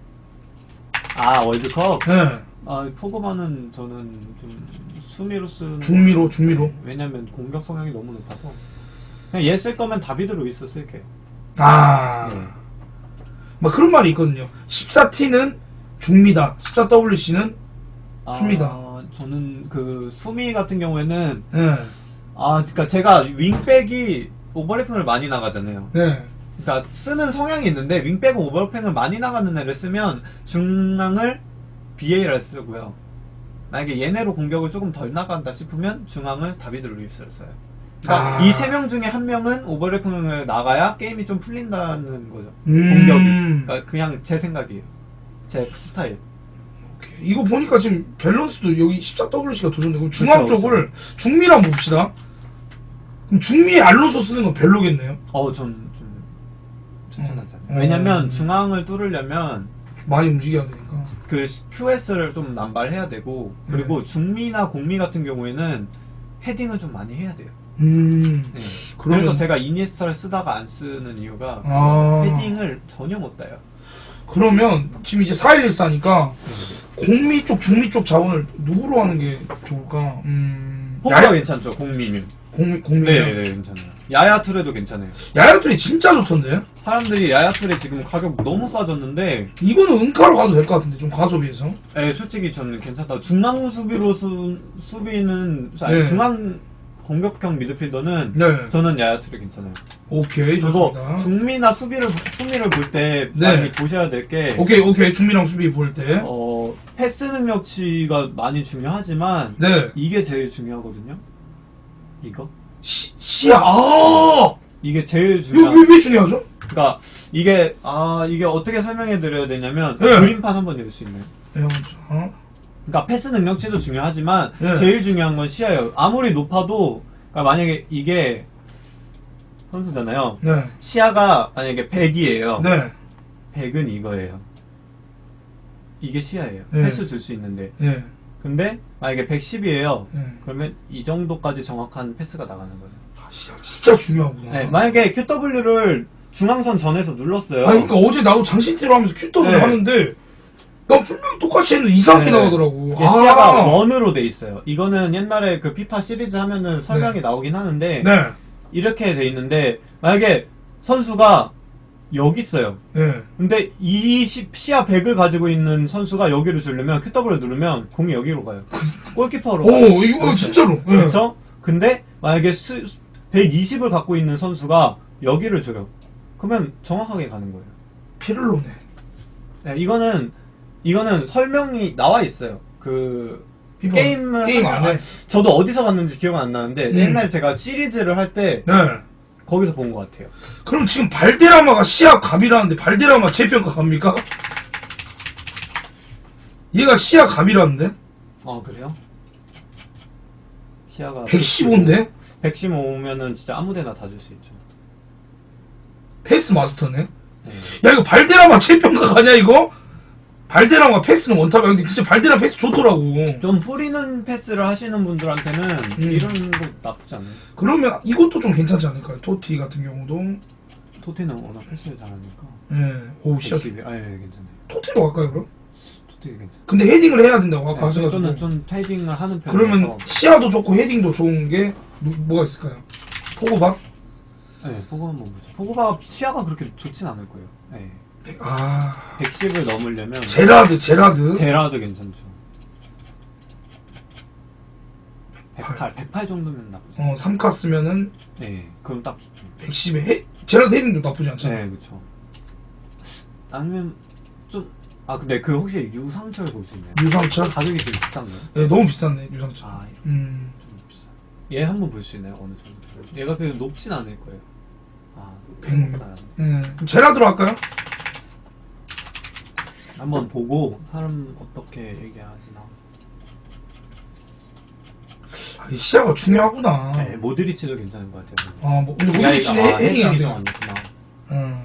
S2: 아 월드컵?
S1: 네.
S2: 아 포그바는 저는 좀 수미로 쓰는
S1: 중미로, 중미로.
S2: 네, 왜냐면 공격 성향이 너무 높아서 그냥 얘 쓸 거면 다비드 루이스 쓸게요.
S1: 아.
S2: 네.
S1: 막 그런 말이 있거든요. 십사 티는 중미다. 십사 더블유씨는 수미다.
S2: 아, 저는 그 수미 같은 경우에는
S1: 네.
S2: 아 그러니까 제가 윙백이 오버래핑을 많이 나가잖아요.
S1: 네.
S2: 그러니까 쓰는 성향이 있는데 윙백 오버래핑을 많이 나가는 애를 쓰면 중앙을 비에이를 쓰고요. 만약에 얘네로 공격을 조금 덜 나간다 싶으면 중앙을 다비드 루이스를 써요. 그러니까
S1: 아.
S2: 이 세 명 중에 한 명은 오버래핑을 나가야 게임이 좀 풀린다는 거죠.
S1: 음.
S2: 공격이. 그러니까 그냥 제 생각이에요. 제 스타일.
S1: 오케이. 이거 보니까 지금 밸런스도 여기 십사 더블유씨가 도전되고 그럼 중앙
S2: 그쵸,
S1: 쪽을 중미랑 봅시다. 그럼 중미에 알론소 쓰는 건 별로겠네요.
S2: 어, 전 좀 추천하지 않아요.
S1: 음.
S2: 왜냐면
S1: 음.
S2: 중앙을 뚫으려면
S1: 좀 많이 움직여야 되니까.
S2: 그 큐에스를 좀 남발해야 되고 그리고
S1: 네.
S2: 중미나 공미 같은 경우에는 헤딩을 좀 많이 해야 돼요.
S1: 음.
S2: 네.
S1: 그러면-
S2: 그래서 제가 이니에스타를 쓰다가 안 쓰는 이유가
S1: 아.
S2: 헤딩을 전혀 못 따요.
S1: 그러면 지금 이제 사일일사니까 공미 쪽, 중미 쪽 자원을 누구로 하는 게 좋을까? 음.
S2: 포그가
S1: 야야,
S2: 괜찮죠, 공미는.
S1: 공미, 공미.
S2: 네, 네, 괜찮아요. 야야 투레도 괜찮아요.
S1: 야야들이 진짜 좋던데?
S2: 사람들이 야야 투레 지금 가격 너무 싸졌는데,
S1: 이거는 은카로 가도 될 것 같은데, 좀 과소비해서.
S2: 에, 솔직히 저는 괜찮다. 중앙 수비로 수, 수비는 아니,
S1: 네.
S2: 중앙 공격형 미드필더는
S1: 네.
S2: 저는 야야 투레 괜찮아요.
S1: 오케이,
S2: 그리고
S1: 좋습니다.
S2: 중미나 수비를 수비를 볼 때
S1: 네.
S2: 많이 보셔야 될 게
S1: 오케이, 오케이. 중미랑 수비 볼 때.
S2: 어, 패스 능력치가 많이 중요하지만
S1: 네.
S2: 이게 제일 중요하거든요. 이거
S1: 시, 시야, 아!
S2: 이게 제일
S1: 이거
S2: 중요한.
S1: 왜, 왜 중요하죠?
S2: 그러니까 이게 아 이게 어떻게 설명해 드려야 되냐면
S1: 네.
S2: 그림판 한번 낼 수 있나요?
S1: 네, 어?
S2: 그러니까 패스 능력치도 중요하지만
S1: 네.
S2: 제일 중요한 건 시야예요. 아무리 높아도 그러니까 만약에 이게 선수잖아요.
S1: 네.
S2: 시야가 만약에 백이에요.
S1: 네.
S2: 백은 이거예요. 이게 시야예요.
S1: 네.
S2: 패스 줄 수 있는데.
S1: 네.
S2: 근데 만약에 백십이에요.
S1: 네.
S2: 그러면 이 정도까지 정확한 패스가 나가는 거예요.
S1: 아, 시야 진짜 중요하구나.
S2: 네, 만약에 큐더블유를 중앙선 전에서 눌렀어요.
S1: 아니, 그러니까 어제 나도 장신티로 하면서 큐더블
S2: 네.
S1: 하는데, 난 분명히 똑같이 했는데 이상하게
S2: 네.
S1: 나오더라고.
S2: 이게 시야가 원으로 돼 있어요. 이거는 옛날에 그 피파 시리즈 하면은 설명이
S1: 네.
S2: 나오긴 하는데
S1: 네.
S2: 이렇게 돼 있는데 만약에 선수가 여기 있어요.
S1: 네.
S2: 근데 이 시, 시야 백을 가지고 있는 선수가 여기를 주려면 큐 더블유 누르면 공이 여기로 가요. 골키퍼로.
S1: 오, 이거
S2: 그렇죠.
S1: 진짜로. 네.
S2: 그렇죠? 근데 만약에 수, 백이십을 갖고 있는 선수가 여기를 줘요. 그러면 정확하게 가는 거예요.
S1: 피를로네.
S2: 네, 이거는 이거는 설명이 나와 있어요. 그
S1: 피파.
S2: 게임을
S1: 게임
S2: 하면-
S1: 안에.
S2: 저도 어디서 봤는지 기억은 안 나는데
S1: 음.
S2: 옛날에 제가 시리즈를 할 때
S1: 네.
S2: 거기서 본 것 같아요.
S1: 그럼 지금 발데라마가 시야 갑이라는데 발데라마 재평가 갑니까? 얘가 시야 갑이라는데?
S2: 아 그래요? 시야가
S1: 백십오인데?
S2: 백십오면은 진짜 아무데나 다 줄 수 있죠.
S1: 패스 마스터네?
S2: 네.
S1: 야 이거 발데라마 재평가 가냐 이거? 발데라마 패스는 원탑이야. 근데 진짜 발데라마 패스 좋더라고.
S2: 좀 뿌리는 패스를 하시는 분들한테는
S1: 음.
S2: 이런 거 나쁘지 않아요.
S1: 그러면 이것도 좀 괜찮지 않을까요? 토티 같은 경우도.
S2: 토티는 워낙 패스를 잘하니까.
S1: 예. 오 시야.
S2: 백십이, 아, 예, 괜찮아요.
S1: 토티로 갈까요 그럼?
S2: 토티 괜찮아요.
S1: 근데 헤딩을 해야 된다고 아까 하셔가지고.
S2: 저는 좀 타이딩을 하는 편이라서.
S1: 그러면 시야도 좋고 헤딩도 좋은 게 뭐, 뭐가 있을까요? 포그바?
S2: 네, 포그바 한번 보죠. 포그바 시야가 그렇게 좋진 않을 거예요. 네.
S1: 아
S2: 백십을 넘으려면
S1: 제라드 제라드.
S2: 제라도 괜찮죠. 백팔, 백팔 정도면 나쁘지 않아요.
S1: 어 삼 카 쓰면은
S2: 네, 그럼 딱 좋죠.
S1: 백십에 헤 제라드 헤딩도 나쁘지 않잖아.
S2: 네, 그쵸. 아니면 좀, 아, 근데 그 혹시 유상철 보시나요?
S1: 유상철?
S2: 가격이 좀 비싼가요?
S1: 네, 너무 비쌌네 유상철.
S2: 아,
S1: 음.
S2: 좀 비싸. 얘 한번 볼 수 있나요? 어느 정도? 얘가 그 높진 않을 거예요. 아,
S1: 백육.
S2: 생각보다
S1: 예. 그럼 제라드로 할까요?
S2: 한번 보고 사람 어떻게 얘기하시나.
S1: 아, 이 시야가 중요하구나.
S2: 네, 모드리치도 괜찮은 것 같아요.
S1: 아, 뭐 근데
S2: 야,
S1: 모드리치는
S2: 이거, 아,
S1: 헤딩이 안
S2: 헤딩이
S1: 돼.
S2: 좀안 좋구나.
S1: 음.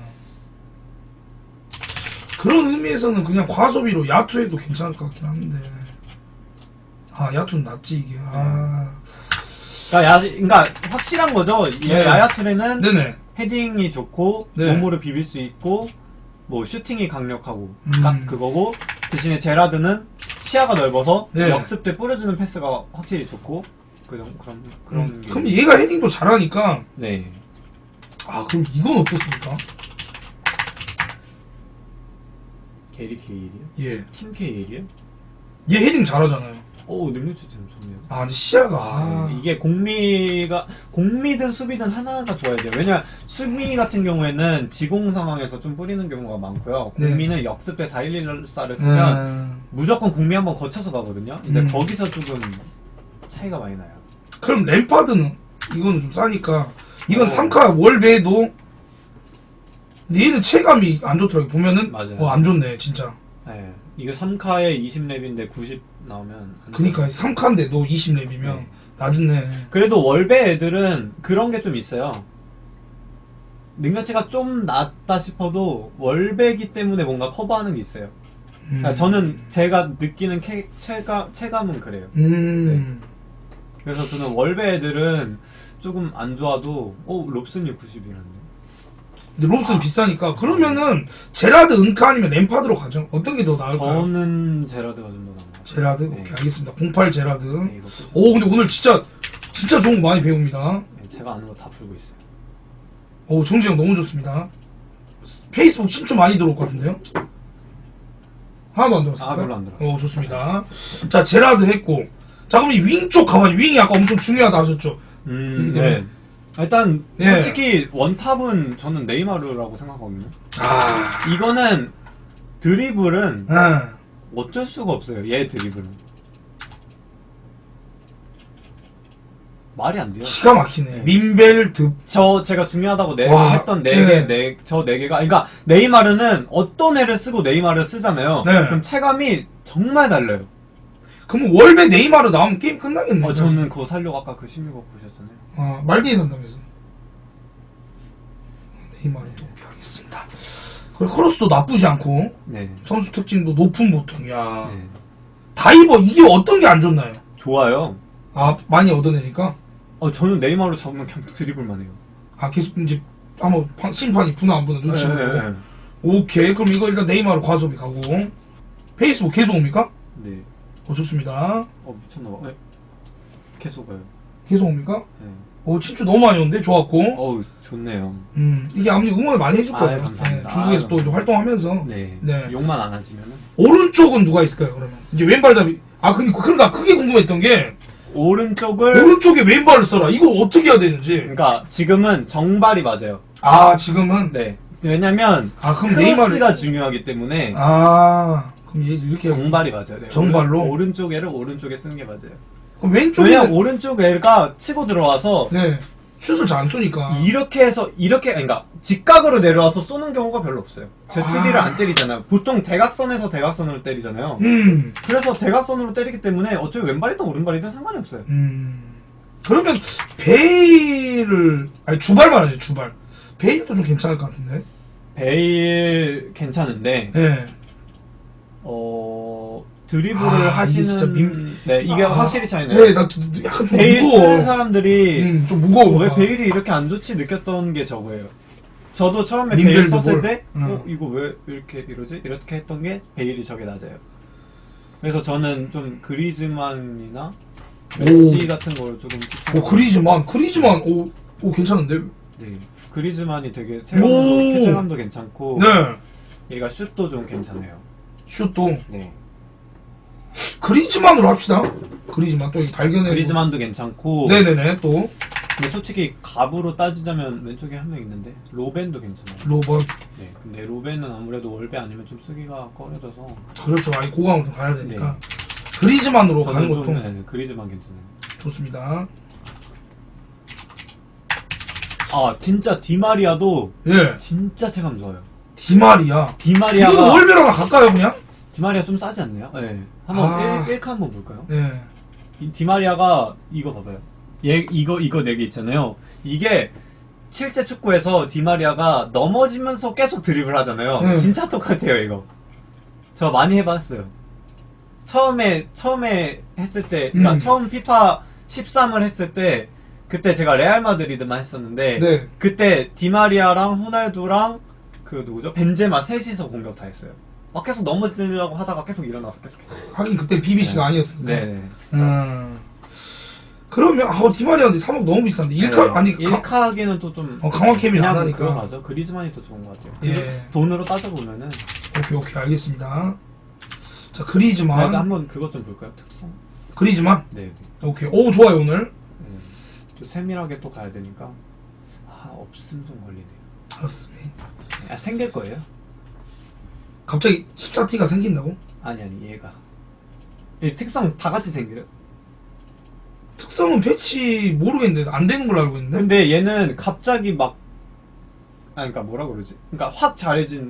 S1: 그런 의미에서는 그냥 과소비로 야투해도 괜찮을 것 같긴 한데. 아 야투는 낫지 이게. 아.
S2: 그러니까, 야, 그러니까 확실한 거죠. 얘
S1: 네.
S2: 야야트레는
S1: 네네.
S2: 헤딩이 좋고
S1: 네.
S2: 몸으로 비빌 수 있고 뭐 슈팅이 강력하고
S1: 음.
S2: 딱 그거고 대신에 제라드는 시야가 넓어서
S1: 네.
S2: 역습 때 뿌려주는 패스가 확실히 좋고 그런 그런 그런
S1: 음,
S2: 게
S1: 그럼 얘가 헤딩도 잘하니까.
S2: 네.
S1: 아 그럼 이건 어떻습니까?
S2: 게리 케일이요?
S1: 예.
S2: 팀 케일이요?
S1: 얘 헤딩 잘하잖아요.
S2: 오 능력치 좀 좋네요.
S1: 아 근데 시야가.
S2: 아, 이게 공미가 공미든 수비든 하나가 좋아야 돼요. 왜냐 수비 같은 경우에는 지공 상황에서 좀 뿌리는 경우가 많고요.
S1: 네.
S2: 공미는 역습 때 사일일사를 쓰면
S1: 음.
S2: 무조건 공미 한번 거쳐서 가거든요. 이제
S1: 음.
S2: 거기서 조금 차이가 많이 나요.
S1: 그럼 램파드는 이거는 좀 싸니까 이건
S2: 어.
S1: 삼 카 월배도 근데 얘는 체감이 안 좋더라고요. 보면은
S2: 맞아요.
S1: 어, 안 좋네 진짜.
S2: 네. 이게 삼 카에 이십 렙인데 구십 나오면 안
S1: 그니까
S2: 돼요.
S1: 삼 카인데도 이십 렙이면
S2: 네.
S1: 낮네.
S2: 그래도 월배 애들은 그런 게 좀 있어요. 능력치가 좀 낮다 싶어도 월배기 때문에 뭔가 커버하는 게 있어요.
S1: 음.
S2: 그러니까 저는 제가 느끼는 캐, 체가, 체감은 그래요.
S1: 음.
S2: 그래서 저는 월배 애들은 조금 안 좋아도 어 롭슨이 구십이라는데
S1: 근데 롭스는
S2: 아.
S1: 비싸니까 그러면은 제라드 은카 아니면 램파드로 가죠. 어떤 게 더 나을까요?
S2: 저는 제라드가 좀 더 나은 것 같아요.
S1: 제라드?
S2: 네.
S1: 오케이 알겠습니다. 공팔 제라드.
S2: 네, 이거 끝이에요.
S1: 오 근데 오늘 진짜 진짜 좋은 거 많이 배웁니다.
S2: 네, 제가 아는 거 다 풀고 있어요.
S1: 오 정지형 너무 좋습니다. 페이스북 신청 많이 들어올 것 같은데요? 하나도 안 들었어요?
S2: 아, 별로 안 들었어요.
S1: 오 좋습니다. 자 제라드 했고 자 그럼 이 윙 쪽 가봐야지. 윙이 아까 엄청 중요하다 하셨죠?
S2: 음,
S1: 네.
S2: 네. 일단
S1: 네.
S2: 솔직히 원탑은 저는 네이마르라고 생각하거든요.
S1: 아...
S2: 이거는 드리블은
S1: 아...
S2: 어쩔 수가 없어요. 얘 드리블은 말이 안 돼요.
S1: 기가 막히네.
S2: 네.
S1: 민벨 드
S2: 저 제가 중요하다고 네,
S1: 와,
S2: 했던 네 개,
S1: 네.
S2: 네, 저 네 개가 그러니까 네이마르는 어떤 애를 쓰고 네이마르를 쓰잖아요.
S1: 네.
S2: 그럼 체감이 정말 달라요.
S1: 그럼 월배 네이마르 나오면 게임 끝나겠네.
S2: 어, 저는 그거 살려고 아까 그 십육억 보셨잖아요.
S1: 아 말디니 산다면서 네이마르도 오케이 하겠습니다. 그리고 크로스도 나쁘지 않고
S2: 네.
S1: 선수 특징도 높은 보통. 야
S2: 네.
S1: 다이버 이게 어떤 게 안 좋나요?
S2: 좋아요.
S1: 아 많이 얻어내니까
S2: 어, 저는 네이마르 잡으면 그냥 드리블만 해요.
S1: 아 계속 이제 한번 판- 심판이 분화 안 분화 눈치 보고
S2: 네, 네, 네.
S1: 오케이 그럼 이거 일단 네이마르 과소비 가고 페이스북 계속 옵니까?
S2: 네.
S1: 어, 좋습니다.
S2: 어 미쳤나봐. 네. 계속 와요.
S1: 계속 옵니까?
S2: 네.
S1: 오, 친추 너무 많이 오는데 좋았고.
S2: 어우 좋네요.
S1: 음, 이게 아버님 응원을 많이 해줄
S2: 아유,
S1: 거예요.
S2: 감사합니다.
S1: 네, 중국에서
S2: 아유,
S1: 또 이제 활동하면서.
S2: 네.
S1: 네.
S2: 욕만 안 하시면은.
S1: 오른쪽은 누가 있을까요, 그러면? 이제 왼발잡이. 아, 근데 그러니까 크게 궁금했던 게
S2: 오른쪽을.
S1: 오른쪽에 왼발을 써라. 이거 어떻게 해야 되는지.
S2: 그러니까 지금은 정발이 맞아요.
S1: 아, 지금은.
S2: 네. 왜냐면
S1: 아, 그럼
S2: 크로스가
S1: 네이마르.
S2: 중요하기 때문에
S1: 아, 그럼 얘 이렇게.
S2: 정발이 맞아요. 네.
S1: 정발로?
S2: 오른, 오른쪽 애를 오른쪽에 쓰는 게 맞아요.
S1: 그럼 왼쪽에.
S2: 왜냐면 오른쪽 애가 치고 들어와서
S1: 네. 슛을 잘 안 쏘니까.
S2: 이렇게 해서 이렇게 그러니까 직각으로 내려와서 쏘는 경우가 별로 없어요. 제트디를
S1: 아.
S2: 안 때리잖아요. 보통 대각선에서 대각선으로 때리잖아요.
S1: 음.
S2: 그래서 대각선으로 때리기 때문에 어차피 왼발이든 오른발이든 상관이 없어요.
S1: 음. 그러면 베일을 아니 주발 말하죠, 주발. 베일도 좀 괜찮을 것 같은데.
S2: 베일 괜찮은데
S1: 네.
S2: 어 드리블을
S1: 아, 이게
S2: 하시는
S1: 진짜 민-
S2: 네 이게
S1: 아,
S2: 확실히 차이네요.
S1: 네, 나 약간 좀
S2: 베일
S1: 무거워.
S2: 쓰는 사람들이
S1: 음, 좀 무거워.
S2: 왜
S1: 뭔가.
S2: 베일이 이렇게 안 좋지 느꼈던 게 저거예요. 저도 처음에
S1: 림벨드
S2: 베일 썼을
S1: 볼.
S2: 때,
S1: 음.
S2: 어, 이거 왜 이렇게 이러지? 이렇게 했던 게 베일이 저게 낮아요. 그래서 저는 좀 그리즈만이나 메시
S1: 오.
S2: 같은 걸 조금
S1: 오,
S2: 추천하고
S1: 그리즈만, 그리즈만, 오, 오, 괜찮은데?
S2: 네. 그리즈만이 되게
S1: 오.
S2: 체감도, 체감도 괜찮고
S1: 네.
S2: 얘가 슛도 좀 괜찮아요.
S1: 슛도.
S2: 네.
S1: 그리즈만으로 합시다. 그리즈만, 또 발견해.
S2: 그리즈만도 괜찮고
S1: 네네네, 또.
S2: 근데 솔직히 갑으로 따지자면 왼쪽에 한 명 있는데 로벤도 괜찮아요.
S1: 로번.
S2: 네. 근데 로벤은 아무래도 월배 아니면 좀 쓰기가 꺼려져서
S1: 그렇죠. 아니, 고강을 좀 가야 되니까. 그리즈만으로 가는
S2: 저는 좀
S1: 것도
S2: 네, 그리즈만 괜찮아요.
S1: 좋습니다.
S2: 아 진짜 디마리아도
S1: 예.
S2: 진짜 체감 좋아요.
S1: 디마리아. 이거
S2: 디마리아가
S1: 월베라가 갈까요, 그냥?
S2: 디마리아 좀 싸지 않나요? 네. 한번
S1: 아.
S2: 일 카 한번 볼까요?
S1: 네.
S2: 이 디마리아가 이거 봐봐요. 얘 이거 이거 네 개 있잖아요. 이게 실제 축구에서 디마리아가 넘어지면서 계속 드리블 하잖아요.
S1: 음.
S2: 진짜 똑같아요 이거. 저 많이 해봤어요. 처음에 처음에 했을 때, 그러니까
S1: 음.
S2: 처음 피파 십삼을 했을 때 그때 제가 레알 마드리드만 했었는데
S1: 네.
S2: 그때 디마리아랑 호날두랑 그 누구죠? 벤제마 셋이서 공격 다 했어요. 막 계속 넘어지려고 하다가 계속 일어나서 계속 했어요.
S1: 하긴 그때 비비씨가
S2: 네.
S1: 아니었으니까.
S2: 네.
S1: 음. 그러면 아 디마리아 근데 삼억 너무 비싼데 일카 아니 가,
S2: 일카 하기는 또 좀
S1: 어, 강화 캠이
S2: 그냥
S1: 안 하니까.
S2: 그거 맞아. 그리즈만이 더 좋은 것 같아요.
S1: 예.
S2: 근데 돈으로 따져보면은
S1: 오케이 오케이 알겠습니다. 자
S2: 아,
S1: 그리즈만
S2: 일단 한번 그것 좀 볼까요? 특성.
S1: 그리즈만
S2: 네.
S1: 오케이 오 좋아요 오늘.
S2: 네. 좀 세밀하게 또 가야 되니까 아 없음 좀 걸리네요.
S1: 알았습니다.
S2: 아 생길 거예요?
S1: 갑자기 십사 티가 생긴다고?
S2: 아니 아니 얘가 이 특성 다 같이 생겨요.
S1: 특성은 패치 모르겠는데 안 되는 걸로 알고 있는데.
S2: 근데 얘는 갑자기 막 아 그러니까 뭐라 그러지? 그러니까 확 잘해진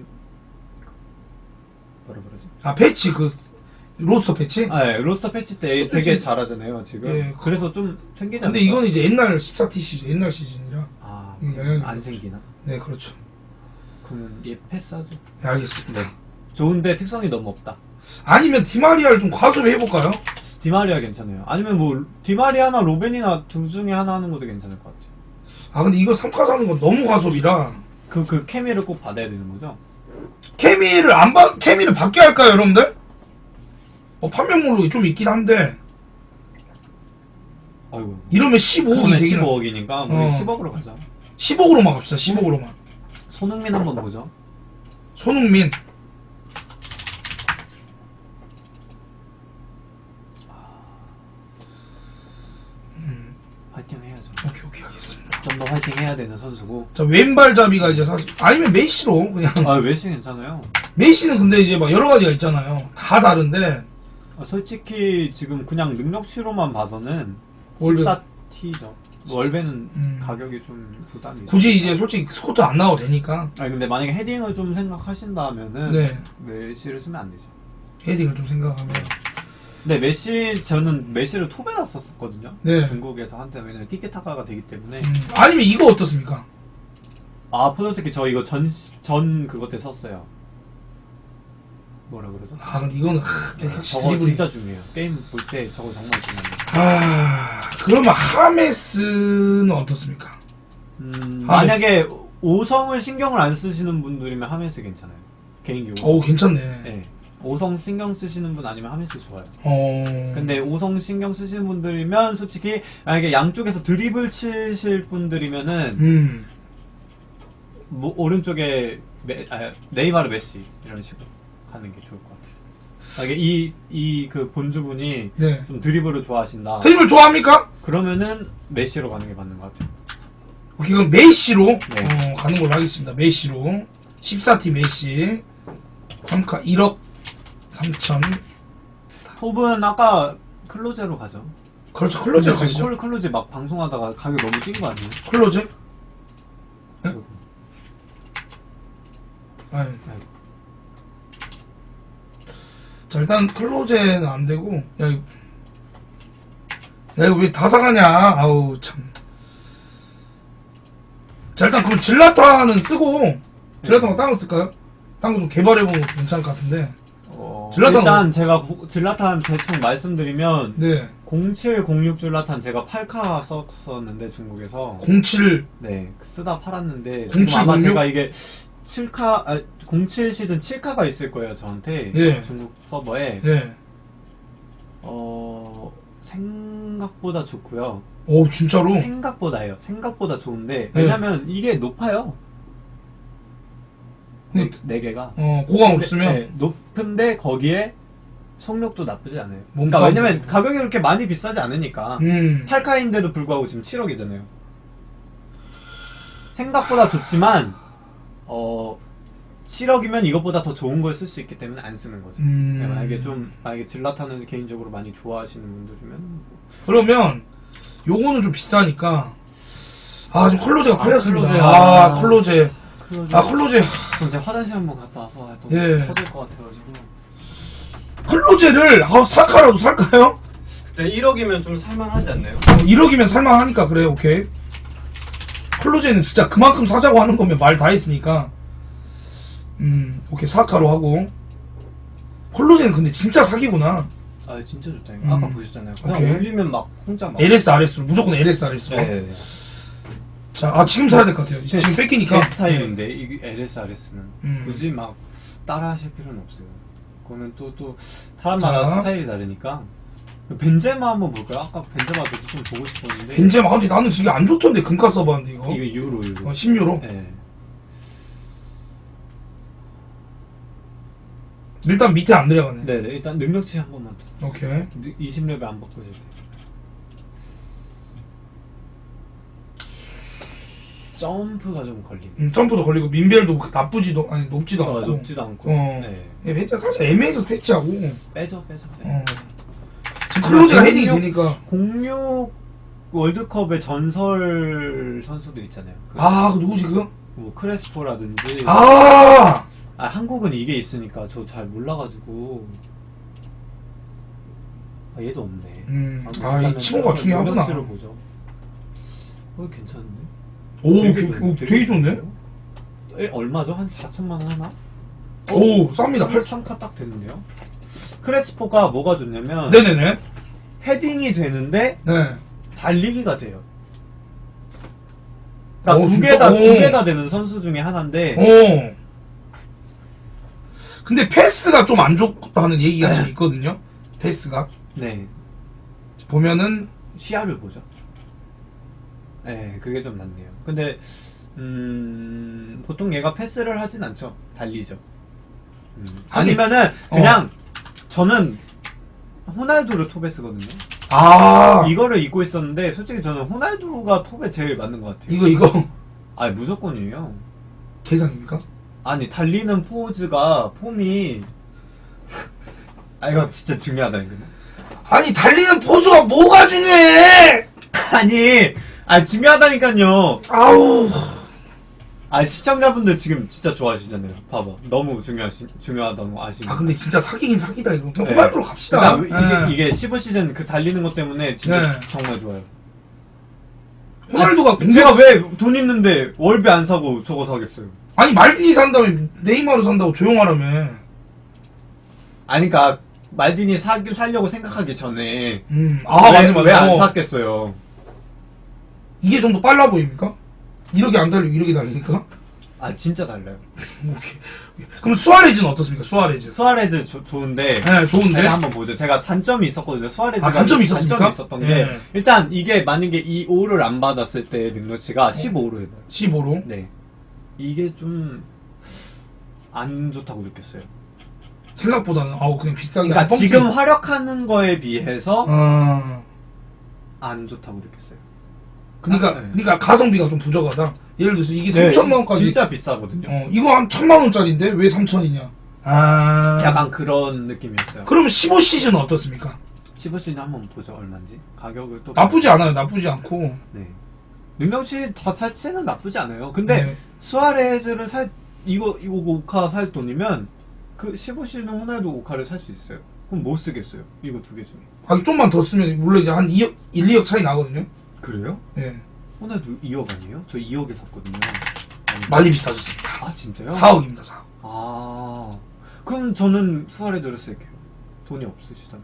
S2: 뭐라 그러지?
S1: 아 패치 그 로스터 패치?
S2: 아, 예, 로스터 패치 때 되게 잘하잖아요, 지금.
S1: 예,
S2: 그래서 좀 생기지 않나요?
S1: 근데 이건 이제 옛날 십사 티 시즌 옛날 시즌이라.
S2: 아,
S1: 이게 영향이
S2: 안
S1: 없죠.
S2: 생기나?
S1: 네 그렇죠.
S2: 그러면 얘 패스하죠.
S1: 네, 알겠습니다.
S2: 네. 좋은데 특성이 너무 없다.
S1: 아니면 디마리아를 좀 과소비 해볼까요?
S2: 디마리아 괜찮아요. 아니면 뭐 디마리아나 로벤이나 둘 중에 하나 하는 것도 괜찮을 것 같아요.
S1: 아 근데 이거 삼 카 사는 건 너무 과소비라.
S2: 그, 그 케미를 꼭 받아야 되는 거죠?
S1: 케미를 안 받, 케미를 받게 할까요, 여러분들? 어, 판매물로 좀 있긴 한데,
S2: 아이고.
S1: 이러면 십오억이
S2: 그러면
S1: 되긴
S2: 십오억이니까 우리
S1: 어.
S2: 십억으로 가자.
S1: 십억으로만 갑시다, 십억으로만.
S2: 손흥민 한번 보죠.
S1: 손흥민.
S2: 화이팅 해야죠.
S1: 오케이, 오케이, 알겠습니다.
S2: 좀 더 화이팅 해야 되는 선수고.
S1: 자, 왼발잡이가 이제 사실, 아니면 메시로, 그냥.
S2: 아, 메시 괜찮아요.
S1: 메시는 근데 이제 막 여러 가지가 있잖아요. 다 다른데,
S2: 아, 솔직히 지금 그냥 능력치로만 봐서는
S1: 월배.
S2: 십사 티죠. 월배는
S1: 음.
S2: 가격이 좀 부담이 있어요.
S1: 굳이 이제 솔직히 스코트 안 나와도 되니까,
S2: 아니 근데 만약에 헤딩을 좀 생각하신다면은
S1: 네.
S2: 메시를 쓰면 안 되죠.
S1: 헤딩을 좀 생각하면.
S2: 근데 메시 저는 메시를 톱에 놨었거든요.
S1: 네.
S2: 중국에서 한때 왜냐면 티켓타카가 되기 때문에.
S1: 음, 아니면 이거 어떻습니까?
S2: 아 포도새끼 저 이거 전 전 그것 때 썼어요. 뭐라 그러죠?
S1: 아, 근데 이거는, 하, 되게
S2: 저거
S1: 드리블이.
S2: 진짜 중요해요. 게임 볼 때 저거 정말 중요해요.
S1: 아, 그러면 하메스는 어떻습니까?
S2: 음,
S1: 하메스.
S2: 만약에 오성을 신경을 안 쓰시는 분들이면 하면서 괜찮아요. 개인기 오성.
S1: 어우, 괜찮네.
S2: 네. 오성 신경 쓰시는 분 아니면 하메스 좋아요.
S1: 어.
S2: 근데 오성 신경 쓰시는 분들이면 솔직히 만약에 양쪽에서 드리블 치실 분들이면은
S1: 음.
S2: 뭐, 오른쪽에 메, 아, 네이마르 메시 이런 식으로 가는 게 좋을 것 같아요. 만약에 이 이 그 본주분이
S1: 네.
S2: 좀 드리블을 좋아하신다.
S1: 드리블 좋아합니까?
S2: 그러면은 메시로 가는 게 맞는 것 같아요.
S1: 오케이, 그럼 메시로
S2: 네.
S1: 어, 가는 걸로 하겠습니다. 메시로 십사 티 메시 삼 카 일억 삼천.
S2: 톱은 아까 클로제로 가죠.
S1: 그렇죠. 클로제
S2: 근데 지금
S1: 가시죠.
S2: 클- 클로제 막 방송하다가 가격 너무 뛴 거 아니에요?
S1: 클로제? 네?
S2: 아이고.
S1: 아니. 자, 일단 클로제는 안 되고, 야, 이거, 야, 이거 왜 다 사가냐? 아우, 참. 자, 일단 그럼 질라타는 쓰고, 질라타가 딴 거 쓸까요? 딴 거 좀 개발해보면 괜찮을 것 같은데.
S2: 어,
S1: 질라탄
S2: 일단 제가 고- 질라탄 대충 말씀드리면
S1: 네.
S2: 공칠, 공육 질라탄 제가 팔 카 썼었는데 중국에서
S1: 공칠,
S2: 네 쓰다 팔았는데
S1: 공칠,
S2: 지금 아마
S1: 공육?
S2: 제가 이게 칠 카, 아, 공칠 시즌 칠 카가 있을 거예요 저한테
S1: 예.
S2: 중국 서버에.
S1: 예.
S2: 어 생각보다 좋고요.
S1: 오, 진짜로?
S2: 생각보다예요. 생각보다 좋은데
S1: 네.
S2: 왜냐면 이게 높아요.
S1: 네.
S2: 네 개가.
S1: 어, 고강으로
S2: 근데,
S1: 쓰면?
S2: 네, 높은데 거기에 속력도 나쁘지 않아요.
S1: 몸싸움.
S2: 그러니까 왜냐면 가격이 그렇게 많이 비싸지 않으니까.
S1: 음.
S2: 팔 카인데도 불구하고 지금 칠억이잖아요. 생각보다 좋지만 어 칠억이면 이것보다 더 좋은 걸 쓸 수 있기 때문에 안 쓰는 거죠.
S1: 음.
S2: 네, 만약에 좀 만약에 질라탄을 개인적으로 많이 좋아하시는 분들이면 뭐.
S1: 그러면, 요거는 좀 비싸니까. 아, 지금 컬로제가
S2: 아,
S1: 팔렸습니다.
S2: 컬로제.
S1: 아, 컬로제.
S2: 클로제.
S1: 아, 컬로제.
S2: 그럼 제가 화장실 한번 갔다 와서 또
S1: 예.
S2: 터질 것 같아가지고.
S1: 컬로제를, 아, 사 카라도 살까요?
S2: 그때 일억이면 좀 살만하지 않나요?
S1: 어, 일억이면 살만하니까, 그래, 오케이. 컬로제는 진짜 그만큼 사자고 하는 거면 말 다 했으니까. 음, 오케이, 사 카로 하고. 컬로제는 근데 진짜 사기구나.
S2: 아 진짜 좋다.
S1: 음.
S2: 아까 보셨잖아요. 그냥
S1: 오케이.
S2: 올리면 막 혼자 막.
S1: 엘에스, 알에스로. 무조건 엘에스, 알에스로.
S2: 네.
S1: 자, 아, 지금 사야 될 것 같아요. 지금 뺏기니까.
S2: 제 스타일인데 이 엘에스, 알에스는
S1: 음.
S2: 굳이 막 따라 하실 필요는 없어요. 그거는 또 또 사람마다
S1: 자.
S2: 스타일이 다르니까. 벤제마 한번 볼까요? 아까 벤제마도 좀 보고 싶었는데.
S1: 벤제마, 근데 나는 지금 안 좋던데, 금가 써봤는데, 이거.
S2: 이거 유로 유로.
S1: 어, 십 유로.
S2: 네.
S1: 일단 밑에 안 내려가네.
S2: 네네 일단 능력치 한 번만 더.
S1: 오케이.
S2: 이십 레벨 안 바꾸실 때. 점프가 좀 걸리네.
S1: 음, 점프도 걸리고, 민벨도 그 나쁘지도, 아니, 높지도
S2: 어,
S1: 않고.
S2: 높지도 않고.
S1: 어.
S2: 네.
S1: 예, 패치, 살짝 애매해서 패치하고.
S2: 빼죠 빼죠. 네.
S1: 어. 지금 클로즈가
S2: 공육-
S1: 헤딩이 되니까.
S2: 공육 월드컵의 전설 선수들 있잖아요. 그
S1: 아, 그 누구지, 그거?
S2: 뭐 크레스포라든지.
S1: 아!
S2: 아, 한국은 이게 있으니까 저 잘 몰라가지고. 아, 얘도 없네.
S1: 음,
S2: 뭐
S1: 아, 이
S2: 일단은
S1: 친구가
S2: 한번
S1: 중요하구나.
S2: 연령치를 보죠. 어, 괜찮은데?
S1: 오,
S2: 되게
S1: 되게,
S2: 좋네,
S1: 오, 되게 좋네?
S2: 좋은데요? 에, 얼마죠? 한 사천만 원 하나?
S1: 오, 쌉니다. 팔
S2: 삼 카 딱 되는데요? 크레스포가 뭐가 좋냐면
S1: 네네네.
S2: 헤딩이 되는데
S1: 네.
S2: 달리기가 돼요. 그러니까
S1: 오,
S2: 두
S1: 진짜?
S2: 개 다,
S1: 오.
S2: 두 개 다 되는 선수 중에 하나인데
S1: 오. 근데 패스가 좀 안 좋다는 얘기가 지금 있거든요. 패스가.
S2: 네,
S1: 보면은,
S2: 시야를 보죠. 네, 그게 좀 낫네요. 근데 음, 보통 얘가 패스를 하진 않죠. 달리죠. 음.
S1: 하긴,
S2: 아니면은
S1: 어.
S2: 그냥 저는 호날두를 톱에 쓰거든요.
S1: 아,
S2: 이거를 입고 있었는데 솔직히 저는 호날두가 톱에 제일 맞는 것 같아요.
S1: 이거, 이거,
S2: 아니 무조건이에요.
S1: 계산입니까?
S2: 아니 달리는 포즈가 폼이 아 이거 진짜 중요하다 이거.
S1: 아니, 달리는 포즈가 뭐가 중요해!
S2: 아니 아 중요하다니까요.
S1: 아우.
S2: 아 시청자분들 지금 진짜 좋아하시잖아요. 봐봐 너무 중요하시 중요하다고 아시는.
S1: 아, 근데 진짜 사기긴 사기다, 이거. 그냥
S2: 네.
S1: 호날두로 갑시다.
S2: 그러니까
S1: 예.
S2: 이게, 이게 십오 시즌 그 달리는 것 때문에 진짜
S1: 네.
S2: 정말 좋아요.
S1: 호날두가
S2: 아니, 제가 왜 돈 있는데 월배 안 사고 저거 사겠어요?
S1: 아니, 말디니 산 다음에 네이마르 산다고 조용하라며.
S2: 아니 그니까 말디니 사, 살려고 생각하기 전에
S1: 음, 아, 맞네, 맞네.
S2: 왜안
S1: 어.
S2: 샀겠어요?
S1: 이게 좀 더 빨라 보입니까? 이렇게 안 달리고 이렇게 달리니까?
S2: 아 진짜 달라요.
S1: 오케이. 그럼 수아레즈는 어떻습니까? 수아레즈.
S2: 수아레즈 조, 좋은데.
S1: 네, 좋은데.
S2: 제가 한번 보죠. 제가 단점이 있었거든요. 수아레즈가
S1: 아, 단점이 있었습니까?
S2: 단점이 있었던 게
S1: 네.
S2: 일단 이게 만약에 이 오를 안 받았을 때 능력치가 십오로 해요.
S1: 십오로.
S2: 네. 이게 좀 안 좋다고 느꼈어요.
S1: 생각보다는 아우 그냥 비싸게.
S2: 그러니까
S1: 안 뻥튀기.
S2: 지금 활약하는 거에 비해서
S1: 어.
S2: 안 좋다고 느꼈어요.
S1: 그러니까
S2: 아, 네.
S1: 그러니까 가성비가 좀 부족하다. 예를 들어서 이게
S2: 네,
S1: 삼천만 원까지.
S2: 진짜 비싸거든요.
S1: 어, 이거 한 천만 원짜리인데 왜 삼천이냐? 아.
S2: 약간 그런 느낌이었어요.
S1: 그럼 십오 시즌은 어떻습니까?
S2: 십오 시즌 한번 보죠. 얼마인지. 가격을 또
S1: 나쁘지 않아요. 나쁘지 않고.
S2: 네. 능력치 다 자체는 나쁘지 않아요. 근데
S1: 네.
S2: 수아레즈를 살 이거 이거 오카 살 돈이면 그 십오 시즌 호날두 오카를 살 수 있어요. 그럼 못 쓰겠어요. 이거 두 개 중에.
S1: 아, 좀만 더 쓰면 물론 이제 한 이억, 일, 이억 차이 나거든요.
S2: 그래요?
S1: 예.
S2: 호날두 이억 아니에요? 저 이억에 샀거든요. 아니,
S1: 많이 비싸졌습니다.
S2: 아 진짜요?
S1: 사억입니다. 사억.
S2: 아 그럼 저는 수아레즈를 쓸게요. 돈이 없으시다면.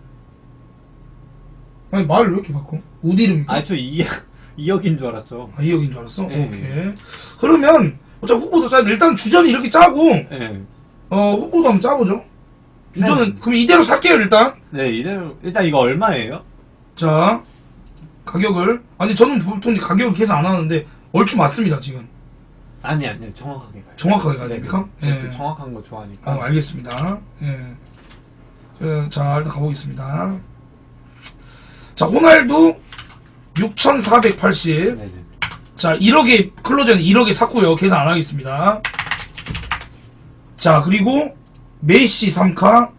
S1: 아니 말을 왜 이렇게 바꿔? 우디릅니까?
S2: 아저 이억 이억인 줄 알았죠.
S1: 아, 이억인 줄 알았어?
S2: 네.
S1: 오케이. 그러면 어차피 후보도 짜야 돼. 일단 주전 이렇게 짜고
S2: 네.
S1: 어 후보도 한번 짜보죠. 주전은
S2: 네.
S1: 그럼 이대로 살게요 일단.
S2: 네 이대로 일단 이거 얼마예요?
S1: 자 가격을 아니 저는 보통 가격을 계산 안 하는데 얼추 맞습니다 지금.
S2: 아니 아니 정확하게 가요.
S1: 정확하게 가야 됩니까?
S2: 네, 네.
S1: 예.
S2: 저도 정확한 거 좋아하니까.
S1: 어, 알겠습니다. 예. 어, 자, 일단 가보겠습니다. 자, 호날두 육천사백팔십.
S2: 네네.
S1: 자, 일억에, 클로저는 일억에 샀고요. 계산 안 하겠습니다. 자, 그리고 메시 삼 카.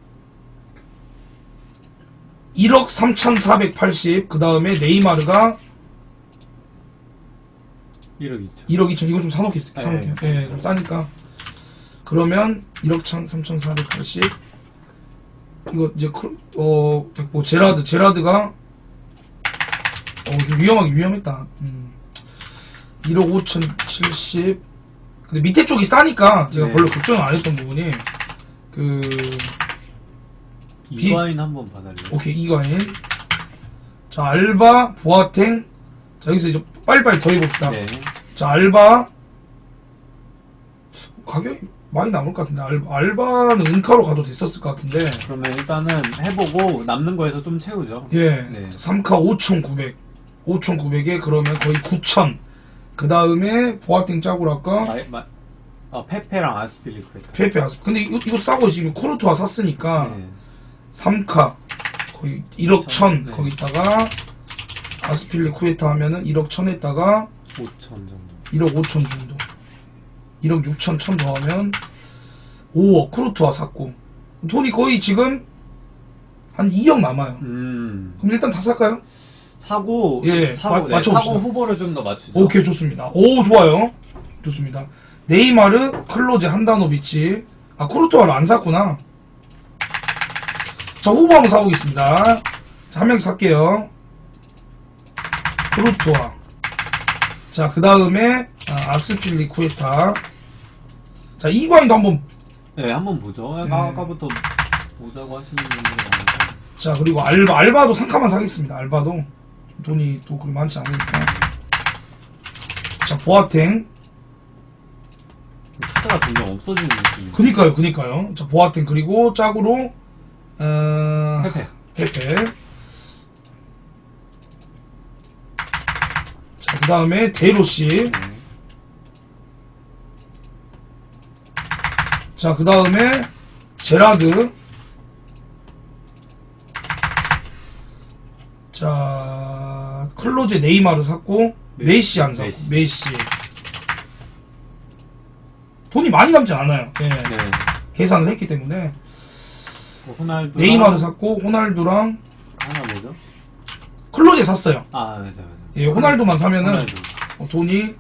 S1: 일억 삼천사백팔십. 그 다음에 네이마르가
S2: 일억 이천.
S1: 일억 이천. 이거 좀 사놓겠,
S2: 네.
S1: 사놓게요. 예, 좀 싸니까. 그러면 일억 삼천사백팔십. 이거 이제 크, 어, 뭐 제라드, 제라드가 어, 좀 위험하게 위험했다. 음. 일억 오천칠십. 근데 밑에 쪽이 싸니까 제가
S2: 네.
S1: 별로 걱정을 안 했던 부분이 그 비-
S2: 이과인 한번 봐달래요.
S1: 오케이 이가인. 자 알바 보아탱. 자 여기서 이제 빨리빨리 더 해봅시다.
S2: 네.
S1: 자 알바 가격이 많이 남을 것 같은데 알바, 알바는 은카로 가도 됐었을 것 같은데
S2: 그러면 일단은 해보고 남는 거에서 좀 채우죠.
S1: 예
S2: 네.
S1: 삼 카 오천구백 오천구백에 그러면 거의 구천. 그 다음에 보아탱 짜고 할까
S2: 마, 마, 어, 페페랑 아스필리쿠에타.
S1: 페페 아스 근데 이거, 이거 싸고 지금 쿠르투아 샀으니까
S2: 네.
S1: 삼 카 거의 일억 천
S2: 네.
S1: 거기다가 아스필리 쿠에타 하면은 일억 천에다가
S2: 오천 정도.
S1: 일억 오천 정도 일억 육천 천 더하면 오억 쿠르투아 샀고 돈이 거의 지금 한 이억 남아요.
S2: 음.
S1: 그럼 일단 다 살까요?
S2: 사고,
S1: 예,
S2: 사고,
S1: 마-
S2: 네,
S1: 맞춰봅시다.
S2: 사고 후보를 좀 더 맞추죠.
S1: 오케이 좋습니다. 오 좋아요. 좋습니다. 네이마르, 클로제, 한다노비치. 아 쿠르투아를 안 샀구나. 자 후보 한번 사보겠습니다. 자, 한 명씩 살게요. 쿠르투아. 자 그 다음에 아, 아스필리 쿠에타. 자 이과인도 한번.
S2: 네, 한번 보죠.
S1: 네.
S2: 아, 아까부터 보자고 하시는 분들이 많아서.
S1: 자 그리고 알바 알바도 삼 카만 사겠습니다. 알바도 돈이 또 그리 많지 않으니까. 자 보아탱.
S2: 카드가 점점 없어지는 느낌이.
S1: 그니까요 그니까요. 자 보아탱 그리고 짝으로 어...
S2: 페페.
S1: 페페. 자 그 다음에 데로시.
S2: 네.
S1: 자 그 다음에 제라드. 자 클로제 네이마르 샀고
S2: 네.
S1: 메시 안 사고
S2: 메시.
S1: 메시. 돈이 많이 남지 않아요. 예.
S2: 네.
S1: 계산을 했기 때문에
S2: 뭐 호날두.
S1: 네이마르 샀고 호날두랑
S2: 하나 뭐죠?
S1: 클로제 샀어요.
S2: 아, 맞아, 맞아.
S1: 예, 호날두만 사면은
S2: 호날두.
S1: 어, 돈이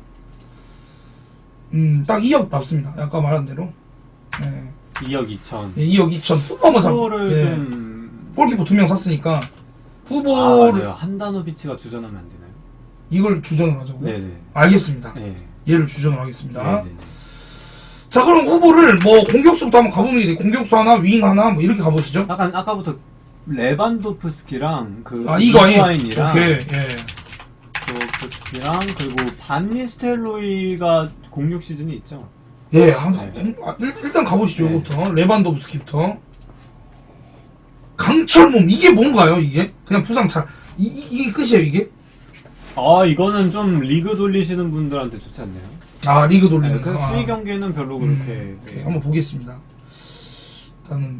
S1: 음, 딱 이억 남습니다. 아까 말한 대로. 예.
S2: 이억 이천.
S1: 예, 이억 이천 후보 한번 사.
S2: 후보를
S1: 예.
S2: 좀.
S1: 골키퍼 두 명 샀으니까
S2: 아,
S1: 후보를
S2: 맞아요. 한다노비치가 주전하면 안 되나요?
S1: 이걸 주전을 하자고요?
S2: 네네.
S1: 알겠습니다.
S2: 네.
S1: 얘를 주전을 하겠습니다.
S2: 네네.
S1: 자, 그럼 후보를 뭐 공격수부터 한번 가보면 돼. 공격수 하나, 윙 하나, 뭐 이렇게 가보시죠.
S2: 약간 아까부터 레반도프스키랑 그
S1: 아, 이거인.
S2: 이과인이랑
S1: 오케이, 예.
S2: 도프스키랑 그리고 반니스텔로이가 공육 시즌이 있죠.
S1: 예, 한,
S2: 네.
S1: 아, 일, 일단 가보시죠.
S2: 네.
S1: 이거부터 레반도프스키부터. 강철몸 이게 뭔가요? 이게 그냥 부상 잘 이, 이, 이게 끝이에요 이게?
S2: 아 이거는 좀 리그 돌리시는 분들한테 좋지 않나요?
S1: 아 리그 돌리는
S2: 네, 그
S1: 거.
S2: 수위
S1: 아.
S2: 경기는 별로 그렇게.
S1: 음, 오케이.
S2: 네.
S1: 한번 보겠습니다. 일단은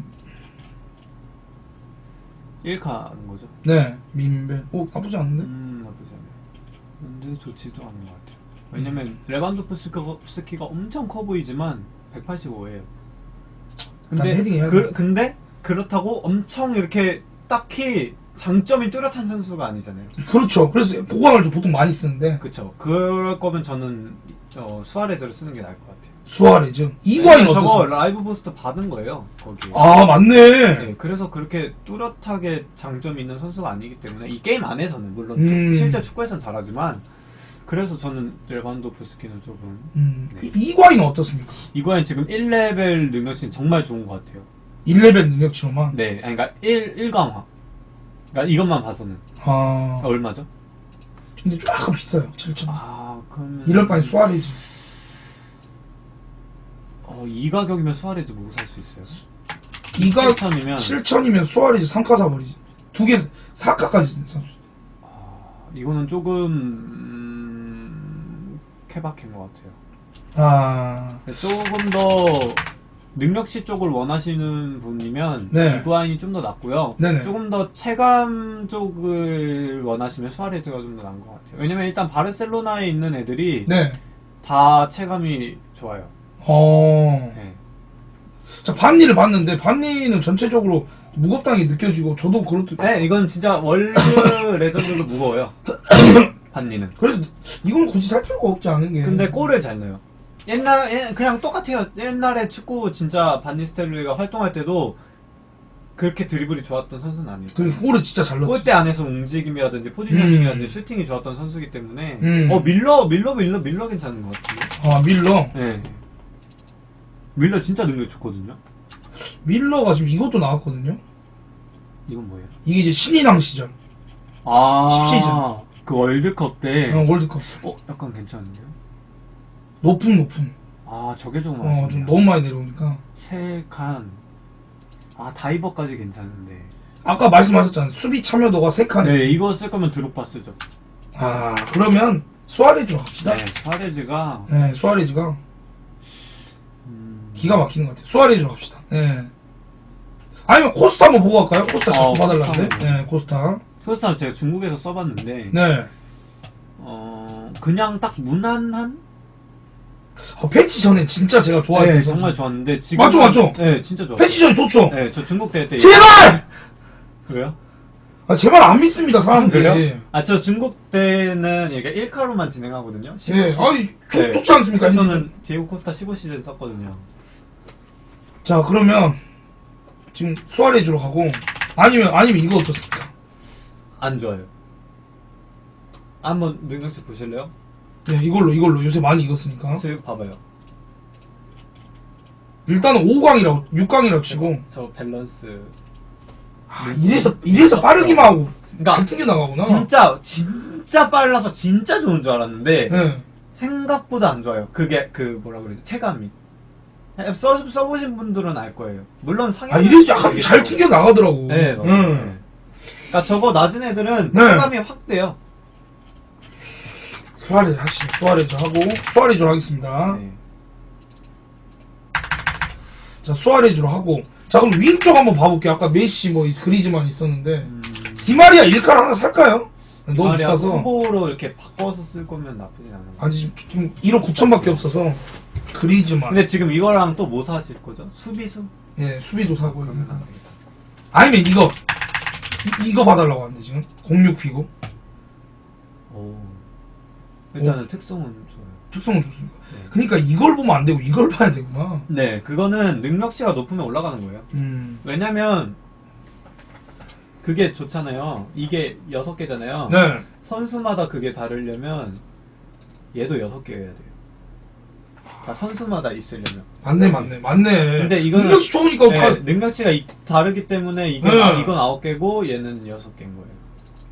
S2: 일 카 하는 거죠.
S1: 네 민벨. 오 나쁘지 않은데?
S2: 음 나쁘지 않아요. 근데 좋지도 않은 것 같아요. 왜냐면 레반도프스키가 스키가 엄청 커 보이지만 백팔십오예요.
S1: 일단
S2: 근데
S1: 헤딩 해야
S2: 그,
S1: 돼.
S2: 근데 그렇다고 엄청 이렇게 딱히 장점이 뚜렷한 선수가 아니잖아요.
S1: 그렇죠. 그래서 보강을 좀 보통 많이 쓰는데
S2: 그쵸. 그럴 거면 저는 어, 수아레즈를 쓰는 게 나을 것 같아요.
S1: 수아레즈. 이과인
S2: 왜냐면 저거
S1: 어떠세요?
S2: 라이브 부스트 받은 거예요. 거기.
S1: 아 맞네.
S2: 네, 그래서 그렇게 뚜렷하게 장점이 있는 선수가 아니기 때문에 이 게임 안에서는 물론
S1: 음.
S2: 실제 축구에서는 잘하지만 그래서 저는 레반도프스키는 조금
S1: 음,
S2: 네.
S1: 이- 이과인은 어떻습니까?
S2: 이거는 지금 일 레벨 능력치는 정말 좋은 것 같아요.
S1: 일 레벨 능력치로만.
S2: 네, 아니, 그러니까 일, 일 강화. 그러니까 이것만 봐서는
S1: 아
S2: 얼마죠?
S1: 근데 좀 약간 비싸요. 칠천.
S2: 아, 그러면
S1: 이럴 바엔 수아레즈.
S2: 어, 이 가격이면 수아레즈 뭐 살 수 있어요?
S1: 이가
S2: 칠천이면
S1: 칠천이면 수아레즈 삼 카 사버리지. 두 개, 사 카까지 선수.
S2: 이거는 조금 음... 케바케인 것 같아요.
S1: 아,
S2: 조금 더 능력치 쪽을 원하시는 분이면
S1: 네.
S2: 이구아인이 좀 더 낫고요.
S1: 네네.
S2: 조금 더 체감 쪽을 원하시면 수아레즈가 좀 더 나은 것 같아요. 왜냐면 일단 바르셀로나에 있는 애들이
S1: 네.
S2: 다 체감이 좋아요.
S1: 어.
S2: 네.
S1: 자, 반니를 봤는데, 반니는 전체적으로 무겁다는 게 느껴지고, 저도 그렇듯.
S2: 네, 이건 진짜 월드 레전드도 무거워요. 반니는.
S1: 그래서 이건 굳이 살 필요가 없지 않은 게.
S2: 근데 골을 잘 넣어요. 옛날, 예, 그냥 똑같아요. 옛날에 축구 진짜 반니스텔로이가 활동할 때도 그렇게 드리블이 좋았던 선수는 아니에요.
S1: 그 골을 진짜 잘 넣었지.
S2: 골대 안에서 움직임이라든지 포지셔닝이라든지
S1: 음.
S2: 슈팅이 좋았던 선수이기 때문에
S1: 음.
S2: 어 밀러 밀러 밀러 밀러 괜찮은 것 같은데.
S1: 아, 밀러.
S2: 네. 밀러 진짜 능력 좋거든요.
S1: 밀러가 지금 이것도 나왔거든요.
S2: 이건 뭐예요?
S1: 이게 이제 신인왕 시절.
S2: 아
S1: 십 시즌.
S2: 그 월드컵 때.
S1: 어, 월드컵.
S2: 어 약간 괜찮은데요?
S1: 높은, 높은.
S2: 아 저게 좀
S1: 어,
S2: 아쉽네요.
S1: 좀 너무 많이 내려오니까.
S2: 세칸. 아 다이버까지 괜찮은데.
S1: 아까 말씀하셨잖아요. 수비 참여도가 세 칸.
S2: 네 이거 쓸 거면 드록바 쓰죠.
S1: 아, 그러면 수아레즈로 갑시다.
S2: 네 수아레즈가
S1: 네, 수아레즈가
S2: 음...
S1: 기가 막히는 것 같아요. 수아레즈로 갑시다. 네. 아니면 코스타 한번 보고 갈까요? 코스타 자꾸
S2: 어,
S1: 봐달라는데.
S2: 코스타.
S1: 네, 코스타.
S2: 코스타 제가 중국에서 써봤는데
S1: 네.
S2: 어 그냥 딱 무난한.
S1: 어, 패치 전에 진짜 제가 좋아했던
S2: 네,
S1: 선수.
S2: 정말 좋았는데 지금
S1: 맞죠, 맞죠?
S2: 네, 진짜 좋았어요.
S1: 패치 전에 좋죠.
S2: 네, 저 중국 대회 때
S1: 제발!
S2: 왜요?
S1: 아, 제발 안 믿습니다, 사람들이.
S2: 그래요? 아, 저 중국 때는 이게 일 카로만 진행하거든요.
S1: 예,
S2: 십오 시.
S1: 아니, 좋,
S2: 네.
S1: 좋지 않습니까?
S2: 그래서
S1: 엔진?
S2: 저는 디에고 코스타 십오 시즌 썼거든요.
S1: 자, 그러면 지금 수아레즈로 가고 아니면 아니면 이거 어떻습니까?
S2: 안 좋아요. 한번 능력치 보실래요?
S1: 네, 이걸로 이걸로 요새 많이 익었으니까.
S2: 지금 봐봐요.
S1: 일단은 오 강이라고 육 강이라고 치고.
S2: 저 밸런스.
S1: 아, 이래서 이래서 빠르기만 하고
S2: 그러니까
S1: 잘 튕겨 나가구나.
S2: 진짜 진짜 빨라서 진짜 좋은 줄 알았는데
S1: 네.
S2: 생각보다 안 좋아요. 그게 그 뭐라 그러지? 체감이. 써, 써보신 분들은 알 거예요. 물론 상향.
S1: 아, 이래서 약간 좀 잘 튕겨 나가더라고.
S2: 네, 맞아요.
S1: 응.
S2: 네. 그러니까 저거 낮은 애들은
S1: 네.
S2: 체감이 확 돼요.
S1: 수아레즈 하시죠. 수아레즈 하고 수아레즈로 하겠습니다.
S2: 네.
S1: 자, 수아레즈로 하고. 자, 그럼 윙쪽 한번 봐볼게요. 아까 메시 뭐 그리즈만 있었는데
S2: 음,
S1: 디마리아 일카를 하나 살까요? 너무
S2: 말이야,
S1: 비싸서.
S2: 후보로 이렇게 바꿔서 쓸 거면 나쁘진 않은 거.
S1: 아니 지금 일억 구천밖에 없어서 그리즈만.
S2: 근데 지금 이거랑 또 뭐 사실 거죠? 수비수?
S1: 예, 수비도 사고.
S2: 그러면
S1: 있는
S2: 안
S1: 거.
S2: 되겠다.
S1: 아니면 이거 이, 이거 봐달라고 하는데 지금 공육 피고
S2: 오. 일단은 특성은 좋아요.
S1: 특성은 좋습니다.
S2: 네.
S1: 그러니까 이걸 보면 안 되고 이걸 봐야 되구나.
S2: 네, 그거는 능력치가 높으면 올라가는 거예요.
S1: 음.
S2: 왜냐면 그게 좋잖아요. 이게 여섯 개잖아요.
S1: 네.
S2: 선수마다 그게 다르려면 얘도 여섯 개여야 돼요. 그러니까 선수마다 있으려면.
S1: 맞네, 맞네, 맞네.
S2: 근데 이거는-
S1: 능력치 좋으니까
S2: 네,
S1: 다.
S2: 능력치가 이- 다르기 때문에 이게
S1: 네.
S2: 아, 이건 아홉 개고 얘는 여섯 개인 거예요.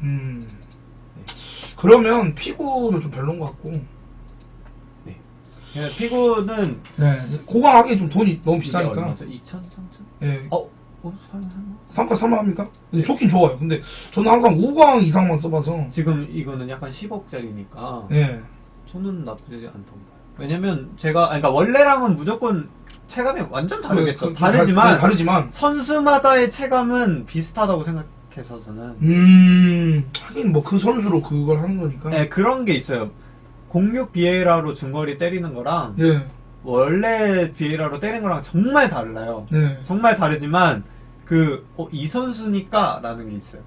S1: 음. 그러면 피구는 좀 별론 것 같고.
S2: 네. 예, 피구는
S1: 네, 고강하게 좀 돈이 너무 비싸니까.
S2: 얼마죠? 이천, 삼천?
S1: 예,
S2: 어, 어, 살, 살.
S1: 삼가 살만합니까? 근데
S2: 네.
S1: 좋긴 좋아요. 근데 저는 항상 오 강 이상만 써봐서.
S2: 지금 이거는 약간 십억짜리니까
S1: 예,
S2: 저는 나쁘지 않다고 봐요. 왜냐면 제가, 아니, 그러니까 원래랑은 무조건 체감이 완전 다르겠죠.
S1: 그, 그,
S2: 다르지만
S1: 다, 네, 다르지만.
S2: 선수마다의 체감은 비슷하다고 생각해서 저는
S1: 음, 하긴 뭐 그 선수로 그걸 하는 거니까.
S2: 네, 그런 게 있어요. 공육 비에이라로 중거리 때리는 거랑
S1: 네,
S2: 원래 비에이라로 때리는 거랑 정말 달라요.
S1: 네.
S2: 정말 다르지만 그, 어, 이 선수니까 라는 게 있어요.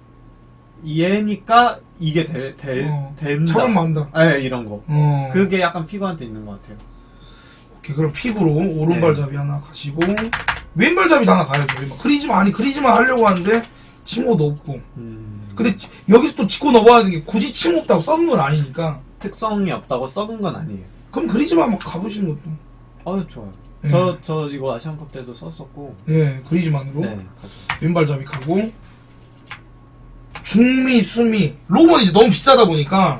S2: 얘니까 이게 될, 될,
S1: 어,
S2: 된다.
S1: 처럼 만다.
S2: 네, 이런 거.
S1: 어.
S2: 그게 약간 피구한테 있는 것 같아요.
S1: 오케이, 그럼 픽으로 오른발잡이 하나 가시고 왼발잡이도 하나 가야죠. 왼발. 그리지만 아니 그리지만 하려고 하는데 칭호도 없고.
S2: 음,
S1: 근데 여기서 또 짚고 넘어가야 되는 게 굳이 칭호 없다고 썩은 건 아니니까.
S2: 특성이 없다고 썩은 건 아니에요.
S1: 그럼 그리지만 한번 가보시는 것도.
S2: 어, 좋아요.
S1: 예.
S2: 저, 저 이거 아시안컵 때도 썼었고.
S1: 예, 그리지만으로
S2: 네, 가죠.
S1: 왼발잡이 가고 중미, 수미, 롬은 이제 너무 비싸다 보니까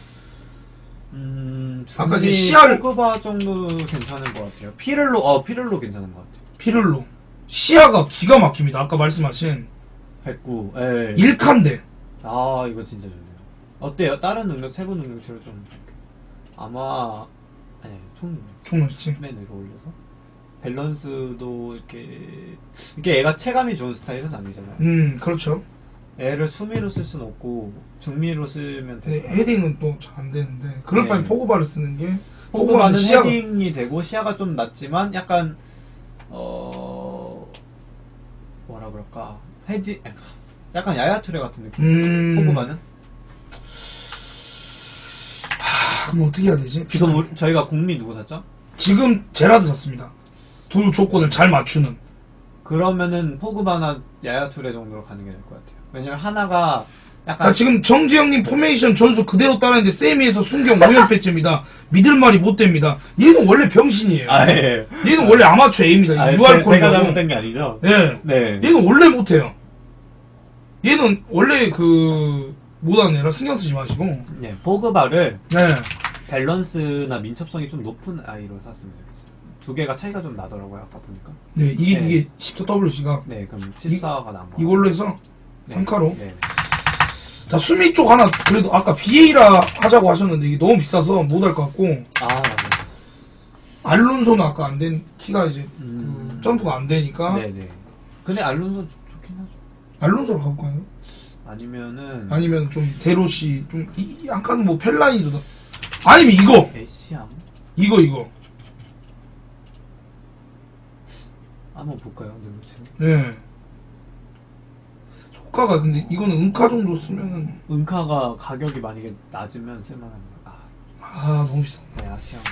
S2: 음,
S1: 아까 이제
S2: 중미
S1: 시야를-
S2: 포그바 정도 괜찮은 것 같아요. 피를로, 어, 피를로 괜찮은 것 같아요.
S1: 피를로 시야가 기가 막힙니다. 아까 말씀하신
S2: 백구, 예.
S1: 일칸데.
S2: 아, 이거 진짜 좋네요. 어때요? 다른 능력, 세부 능력치로 좀. 아마, 아니, 총 능력.
S1: 총론씨.
S2: 맨 위로 올려서. 밸런스도 이렇게, 이게 애가 체감이 좋은 스타일은 아니잖아요.
S1: 음, 그렇죠.
S2: 애를 수미로 쓸 수는 없고, 중미로 쓰면
S1: 근데
S2: 되니까.
S1: 헤딩은 또 잘 안 되는데 그럴
S2: 네.
S1: 바엔 포그바를 쓰는 게
S2: 포그바는
S1: 시야가-
S2: 헤딩이 되고, 시야가 좀 낮지만, 약간, 어, 뭐라 그럴까. 헤딩, 약간 야야투레 같은 느낌.
S1: 음.
S2: 포그바는?
S1: 아, 그럼 어떻게 해야 되지?
S2: 지금 우리- 저희가 공미 누구 샀죠?
S1: 지금 제라드 샀습니다. 둘 조건을 잘 맞추는.
S2: 그러면은 포그바나 야야투레 정도로 가는 게 나을 것 같아요. 왜냐면 하나가 약간
S1: 자, 지금 정지영님 포메이션 전수 그대로 따라했는데 세미에서 순경 오 연패째입니다. 믿을 말이 못 됩니다. 얘는 원래 병신이에요.
S2: 아, 예.
S1: 얘는 원래 아마추어 A입니다.
S2: 아, 제-
S1: 유알콜이라고.
S2: 제가 잘못된 게 아니죠?
S1: 예.
S2: 네.
S1: 얘는 원래 못해요. 얘는 원래 그 못하는 애라 신경 쓰지 마시고.
S2: 네, 포그바를
S1: 네.
S2: 밸런스나 민첩성이 좀 높은 아이로 샀으면 좋겠어요. 두 개가 차이가 좀 나더라고요, 아까 보니까.
S1: 네, 이게
S2: 네.
S1: 이게 십사 더블유씨가
S2: 네, 그럼 십사가 나은 거.
S1: 이걸로 해서
S2: 네.
S1: 삼 카로.
S2: 네.
S1: 자, 수미 쪽 하나 그래도 아까 비에이라 하자고 하셨는데 이게 너무 비싸서 못 할 것 같고.
S2: 아, 맞아요.
S1: 알론소는 아까 안 된 키가 이제
S2: 음.
S1: 그 점프가 안 되니까
S2: 네, 네. 근데 알론소 좋- 좋긴 하죠.
S1: 알론소로 가볼까요?
S2: 아니면은
S1: 아니면 좀 데로시 좀 이, 약간 뭐 펠라인도 더- 아니면 이거
S2: 에시앙
S1: 이거 이거
S2: 한번 볼까요, 능력치?
S1: 예 효과가 근데 이거는 은카 정도 쓰면은
S2: 은카가 가격이 만약에 낮으면 쓸만합니다. 아,
S1: 아 너무 비싸.
S2: 네, 아시안.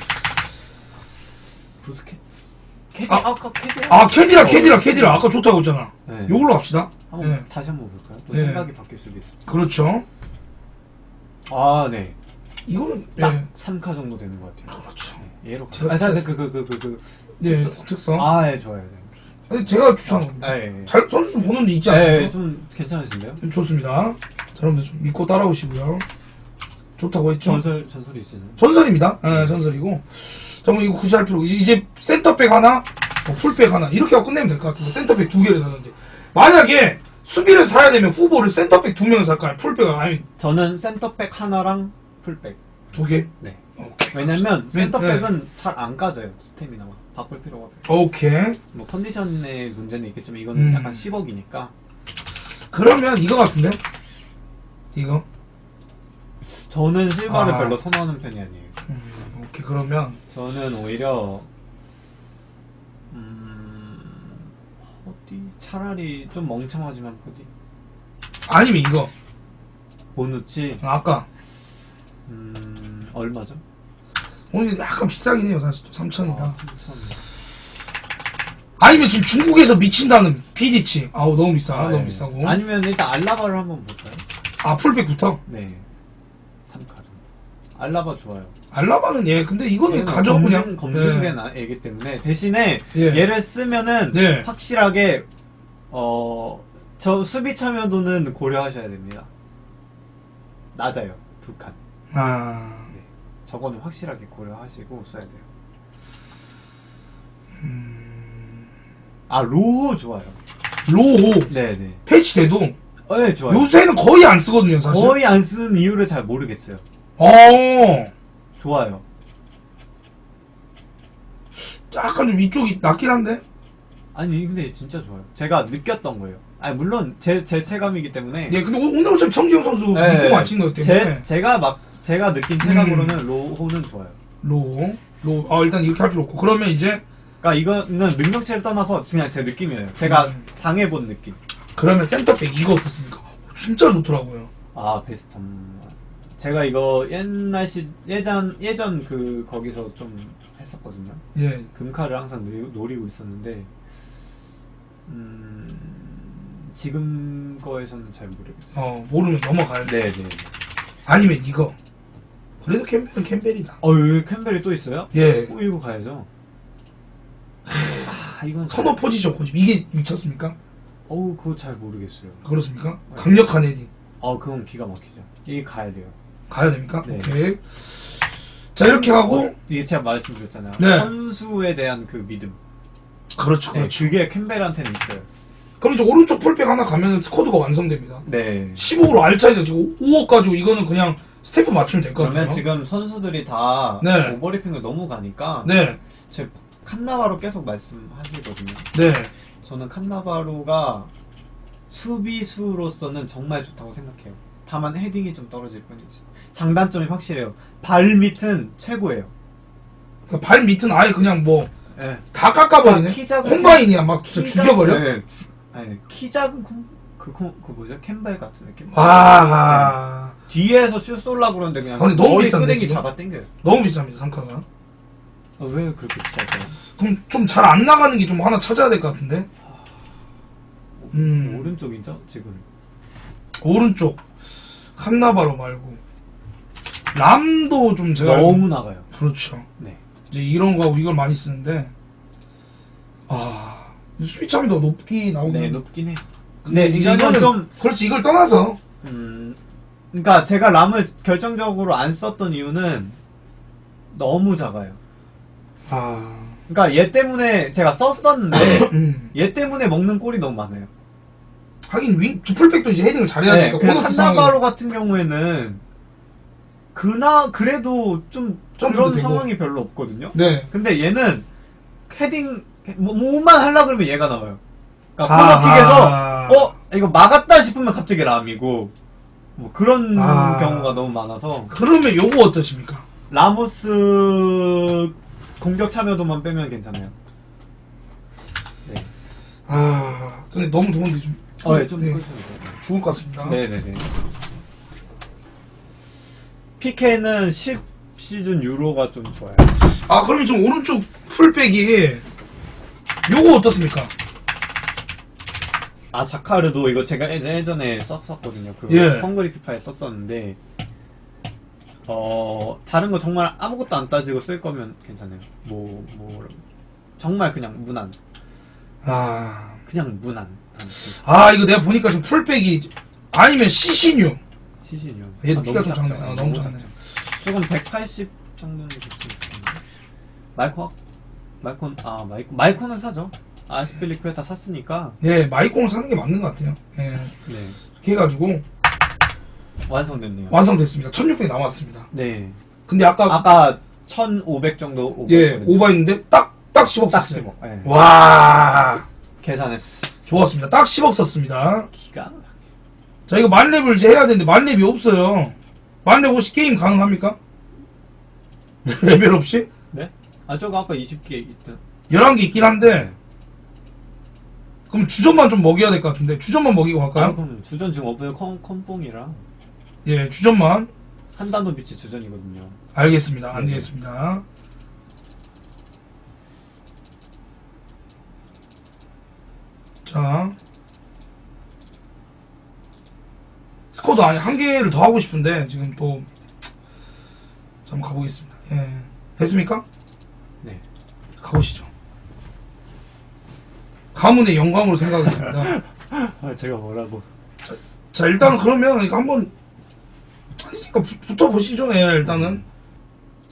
S2: 부스켓. 캐디,
S1: 아.
S2: 아, 아까 캐디.
S1: 아 캐디라 캐디라 캐디라 아까 좋다고 했잖아.
S2: 네.
S1: 요걸로 합시다.
S2: 한번
S1: 네.
S2: 다시 한번 볼까요? 또
S1: 네.
S2: 생각이 바뀔 수도 있습니다.
S1: 그렇죠.
S2: 아, 네.
S1: 이거는
S2: 딱
S1: 예
S2: 삼 카 정도 되는 것 같아요.
S1: 그렇죠.
S2: 네, 얘로
S1: 제가
S2: 가. 아,
S1: 추천-
S2: 그, 그, 그, 그, 그.
S1: 예
S2: 특성.
S1: 특성.
S2: 아, 예, 좋아요. 네.
S1: 아니, 제가 추천한 겁니다.
S2: 아, 예, 예.
S1: 잘 선수 좀 보는 데 있지
S2: 예,
S1: 않습니까?
S2: 예, 좀 괜찮으신데요?
S1: 좋습니다. 자, 여러분들 좀 믿고 따라오시고요. 좋다고 했죠?
S2: 전설, 전설이 있으나요?
S1: 전설입니다. 예, 전설이고. 자, 뭐 이거 굳이 할 필요, 이제, 이제 센터백 하나, 뭐 풀백 하나, 이렇게 하고 끝내면 될 것 같은데, 센터백 두 개를 사는지. 만약에 수비를 사야 되면 후보를 센터백 두 명을 살까요? 풀백을, 아니,
S2: 저는 센터백 하나랑 풀백.
S1: 두 개?
S2: 네.
S1: 오케이.
S2: 왜냐면
S1: 네,
S2: 센터백은 잘 안 까져요. 스태미나가 바꿀 필요가 없어요.
S1: 오케이.
S2: 뭐 컨디션의 문제는 있겠지만 이거는
S1: 음.
S2: 약간 십억이니까
S1: 그러면 이거 같은데? 이거?
S2: 저는 실바를
S1: 아.
S2: 별로 선호하는 편이 아니에요.
S1: 음, 오케이, 그러면.
S2: 저는 오히려 음... 포디? 차라리 좀 멍청하지만 포디.
S1: 아니면 이거.
S2: 보누치
S1: 아까.
S2: 음... 얼마죠?
S1: 오늘 약간 비싸긴 해요, 사실 또 삼천이라.
S2: 아, 삼천.
S1: 아니면 지금 중국에서 미친다는 피디치. 아우, 너무 비싸.
S2: 아,
S1: 너무
S2: 예.
S1: 비싸고.
S2: 아니면 일단 알라바를 한번 볼까요?
S1: 아, 풀백부터?
S2: 네. 삼 카 정도. 알라바 좋아요.
S1: 알라바는 예, 근데 이거는
S2: 얘는
S1: 가져
S2: 검증,
S1: 그냥.
S2: 검증된 아- 애기 때문에 대신에
S1: 예.
S2: 얘를 쓰면은
S1: 네.
S2: 확실하게 어 저 수비 참여도는 고려하셔야 됩니다. 낮아요. 두 칸.
S1: 아.
S2: 저거는 확실하게 고려하시고 써야 돼요.
S1: 음...
S2: 아 로호 좋아요.
S1: 로호
S2: 네네.
S1: 패치돼도
S2: 어, 네 좋아요.
S1: 요새는 거의 안 쓰거든요, 사실.
S2: 거의 안 쓰는 이유를 잘 모르겠어요.
S1: 어,
S2: 좋아요.
S1: 약간 좀 이쪽이 낫긴 한데.
S2: 아니 근데 진짜 좋아요. 제가 느꼈던 거예요. 아니 물론 제 제 체감이기 때문에.
S1: 예, 근데 오- 오늘 어차피 정지영 선수
S2: 네,
S1: 믿고 맞힌 거기 때문에.
S2: 제 제가 막 제가 느낀 체감으로는 로호는 좋아요.
S1: 로호, 로, 아 일단 이렇게 할 필요 없고 그러면 이제
S2: 그러니까 이거는 능력치를 떠나서 그냥 제 느낌이에요. 제가
S1: 음.
S2: 당해본 느낌.
S1: 그러면 센터백 이거 어떻습니까? 진짜 좋더라고요.
S2: 아 베스텀. 제가 이거 옛날 시 예전 예전 그 거기서 좀 했었거든요.
S1: 예,
S2: 금카를 항상 노- 노리고 있었는데 음 지금 거에서는 잘 모르겠어요.
S1: 어 모르면 넘어가야지.
S2: 네네.
S1: 아니면 이거. 그래도 캠벨은 캠벨이다.
S2: 어 여기 캠벨이 또 있어요?
S1: 예,
S2: 어 이거 가야죠. 아 이건
S1: 선호 포지션 고집 이게 미쳤습니까?
S2: 어우 그거 잘 모르겠어요.
S1: 그렇습니까?
S2: 네.
S1: 강력한 헤딩
S2: 아 그건 기가 막히죠. 이게 가야 돼요.
S1: 가야 됩니까?
S2: 네.
S1: 오케이. 자 이렇게 하고
S2: 이게 제가 말씀드렸잖아요.
S1: 네.
S2: 선수에 대한 그 믿음.
S1: 그렇죠,
S2: 네,
S1: 그렇죠.
S2: 그게 캠벨한테는 있어요.
S1: 그럼 이제 오른쪽 풀백 하나 가면 스쿼드가 완성됩니다.
S2: 네.
S1: 십오로 알차이죠. 지금 오억 가지고 이거는 그냥 스태프 맞추면 될 것 같아요.
S2: 그러면 지금 선수들이 다
S1: 네.
S2: 오버리핑을 너무 가니까
S1: 네,
S2: 제 칸나바로 계속 말씀하시거든요.
S1: 네.
S2: 저는 칸나바로가 수비수로서는 정말 좋다고 생각해요. 다만 헤딩이 좀 떨어질 뿐이지. 장단점이 확실해요. 발 밑은 최고예요.
S1: 그러니까 발 밑은 아예 그냥 뭐 다
S2: 네.
S1: 깎아버리네.
S2: 키 작은
S1: 콤바인이야 막 진짜
S2: 키 작-
S1: 죽여버려.
S2: 네. 아니, 키 작은 콤, 그, 콤, 그 뭐죠? 캠벨 같은 느낌?
S1: 와,
S2: 네. 뒤에서 슛 쏠라 그러는데 그냥
S1: 아, 근데 너무
S2: 머리
S1: 비싼데,
S2: 끄댕이
S1: 지금?
S2: 잡아 당겨요.
S1: 너무 비쌉니다 상카가.
S2: 아, 왜 그렇게 비쌀까요?
S1: 그럼 좀 잘 안 나가는 게 좀 하나 찾아야 될 것 같은데. 음,
S2: 오른쪽이죠? 지금.
S1: 오른쪽 칸나바로 말고 람도 좀 제가
S2: 너무 나가요.
S1: 그렇죠.
S2: 네.
S1: 이제 이런 거하고 이걸 많이 쓰는데 아 수비참이 더 높게 나오긴
S2: 네,
S1: 해.
S2: 높긴 해.
S1: 근데
S2: 네,
S1: 이제
S2: 이거는
S1: 이거는
S2: 좀,
S1: 그렇지 이걸 떠나서
S2: 음, 그니까 제가 람을 결정적으로 안 썼던 이유는 너무 작아요.
S1: 아
S2: 그니까 얘 때문에 제가 썼었는데,
S1: 음.
S2: 얘 때문에 먹는 골이 너무 많아요.
S1: 하긴 윙 풀백도 이제 헤딩을 잘해야
S2: 네,
S1: 되니까
S2: 그
S1: 코너킥 상황이
S2: 칸나바로 같은 경우에는, 그나, 그래도 좀
S1: 점프도
S2: 그런
S1: 되고.
S2: 상황이 별로 없거든요.
S1: 네.
S2: 근데 얘는 헤딩, 뭐, 뭐만 하려고 그러면 얘가 나와요. 그러니까
S1: 아하.
S2: 코너킥에서, 어? 이거 막았다 싶으면 갑자기 람이고, 뭐 그런
S1: 아.
S2: 경우가 너무 많아서,
S1: 그러면 요거 어떠십니까?
S2: 라모스 공격 참여도만 빼면 괜찮아요. 네.
S1: 아 근데 너무 더운데 좀
S2: 어, 예, 좀
S1: 네,
S2: 그렇죠.
S1: 죽을 것 같습니다.
S2: 네네네. 피케는 십 시즌 유로가 좀 좋아요.
S1: 아 그러면 지금 오른쪽 풀백이 요거 어떻습니까?
S2: 아, 자카르도 이거 제가 예- 예전에 썼었거든요. 그
S1: 예.
S2: 헝그리 피파에 썼었는데, 어, 다른 거 정말 아무것도 안 따지고 쓸 거면 괜찮아요. 뭐, 뭐, 정말 그냥 무난.
S1: 아,
S2: 그냥 무난.
S1: 아 이거 내가 보니까 지금 풀백이 아니면 시시뉴
S2: 시신이요.
S1: 얘도
S2: 아,
S1: 키가
S2: 너무
S1: 좀
S2: 작죠.
S1: 작네. 아,
S2: 네,
S1: 너무
S2: 너무
S1: 작네.
S2: 작죠. 조금 백팔십 정도는 됐으면 좋겠는데. 마이코? 마이콘, 아, 마이코, 마이코는 사죠. 아스필리쿠에다 샀으니까.
S1: 예 마이콩을 사는 게 맞는 것 같아요. 예
S2: 네.
S1: 이렇게 해가지고
S2: 완성됐네요.
S1: 완성됐습니다. 천육백 남았습니다.
S2: 네.
S1: 근데 아까
S2: 아까 천오백 정도 오버.
S1: 예 오버했는데 딱딱 십억
S2: 딱
S1: 썼어요.
S2: 십억. 예.
S1: 와
S2: 계산했어.
S1: 좋았습니다. 딱 십억 썼습니다.
S2: 기가.
S1: 자 이거 만렙을 이제 해야 되는데 만렙이 없어요. 만렙 혹시 게임 가능합니까? 레벨 없이?
S2: 네? 아, 저거 아까 이십 개 있던.
S1: 열한 개 있긴 한데 그럼 주전만 좀 먹여야 될 것 같은데 주전만 먹이고
S2: 아,
S1: 갈까요?
S2: 그럼 주전 지금 없어요. 컴, 컴뽕이랑.
S1: 예 주전만
S2: 한단노비치 주전이거든요.
S1: 알겠습니다. 안
S2: 네.
S1: 되겠습니다. 자 스쿼드 아니 한 개를 더 하고 싶은데 지금 또 자, 한번 가보겠습니다. 예 됐습니까?
S2: 네.
S1: 가보시죠. 가문의 영광으로 생각하겠습니다.
S2: 아, 제가 뭐라고.
S1: 자 일단은 그러면 이거 한번 했으니까 부- 붙어보시죠. 네 일단은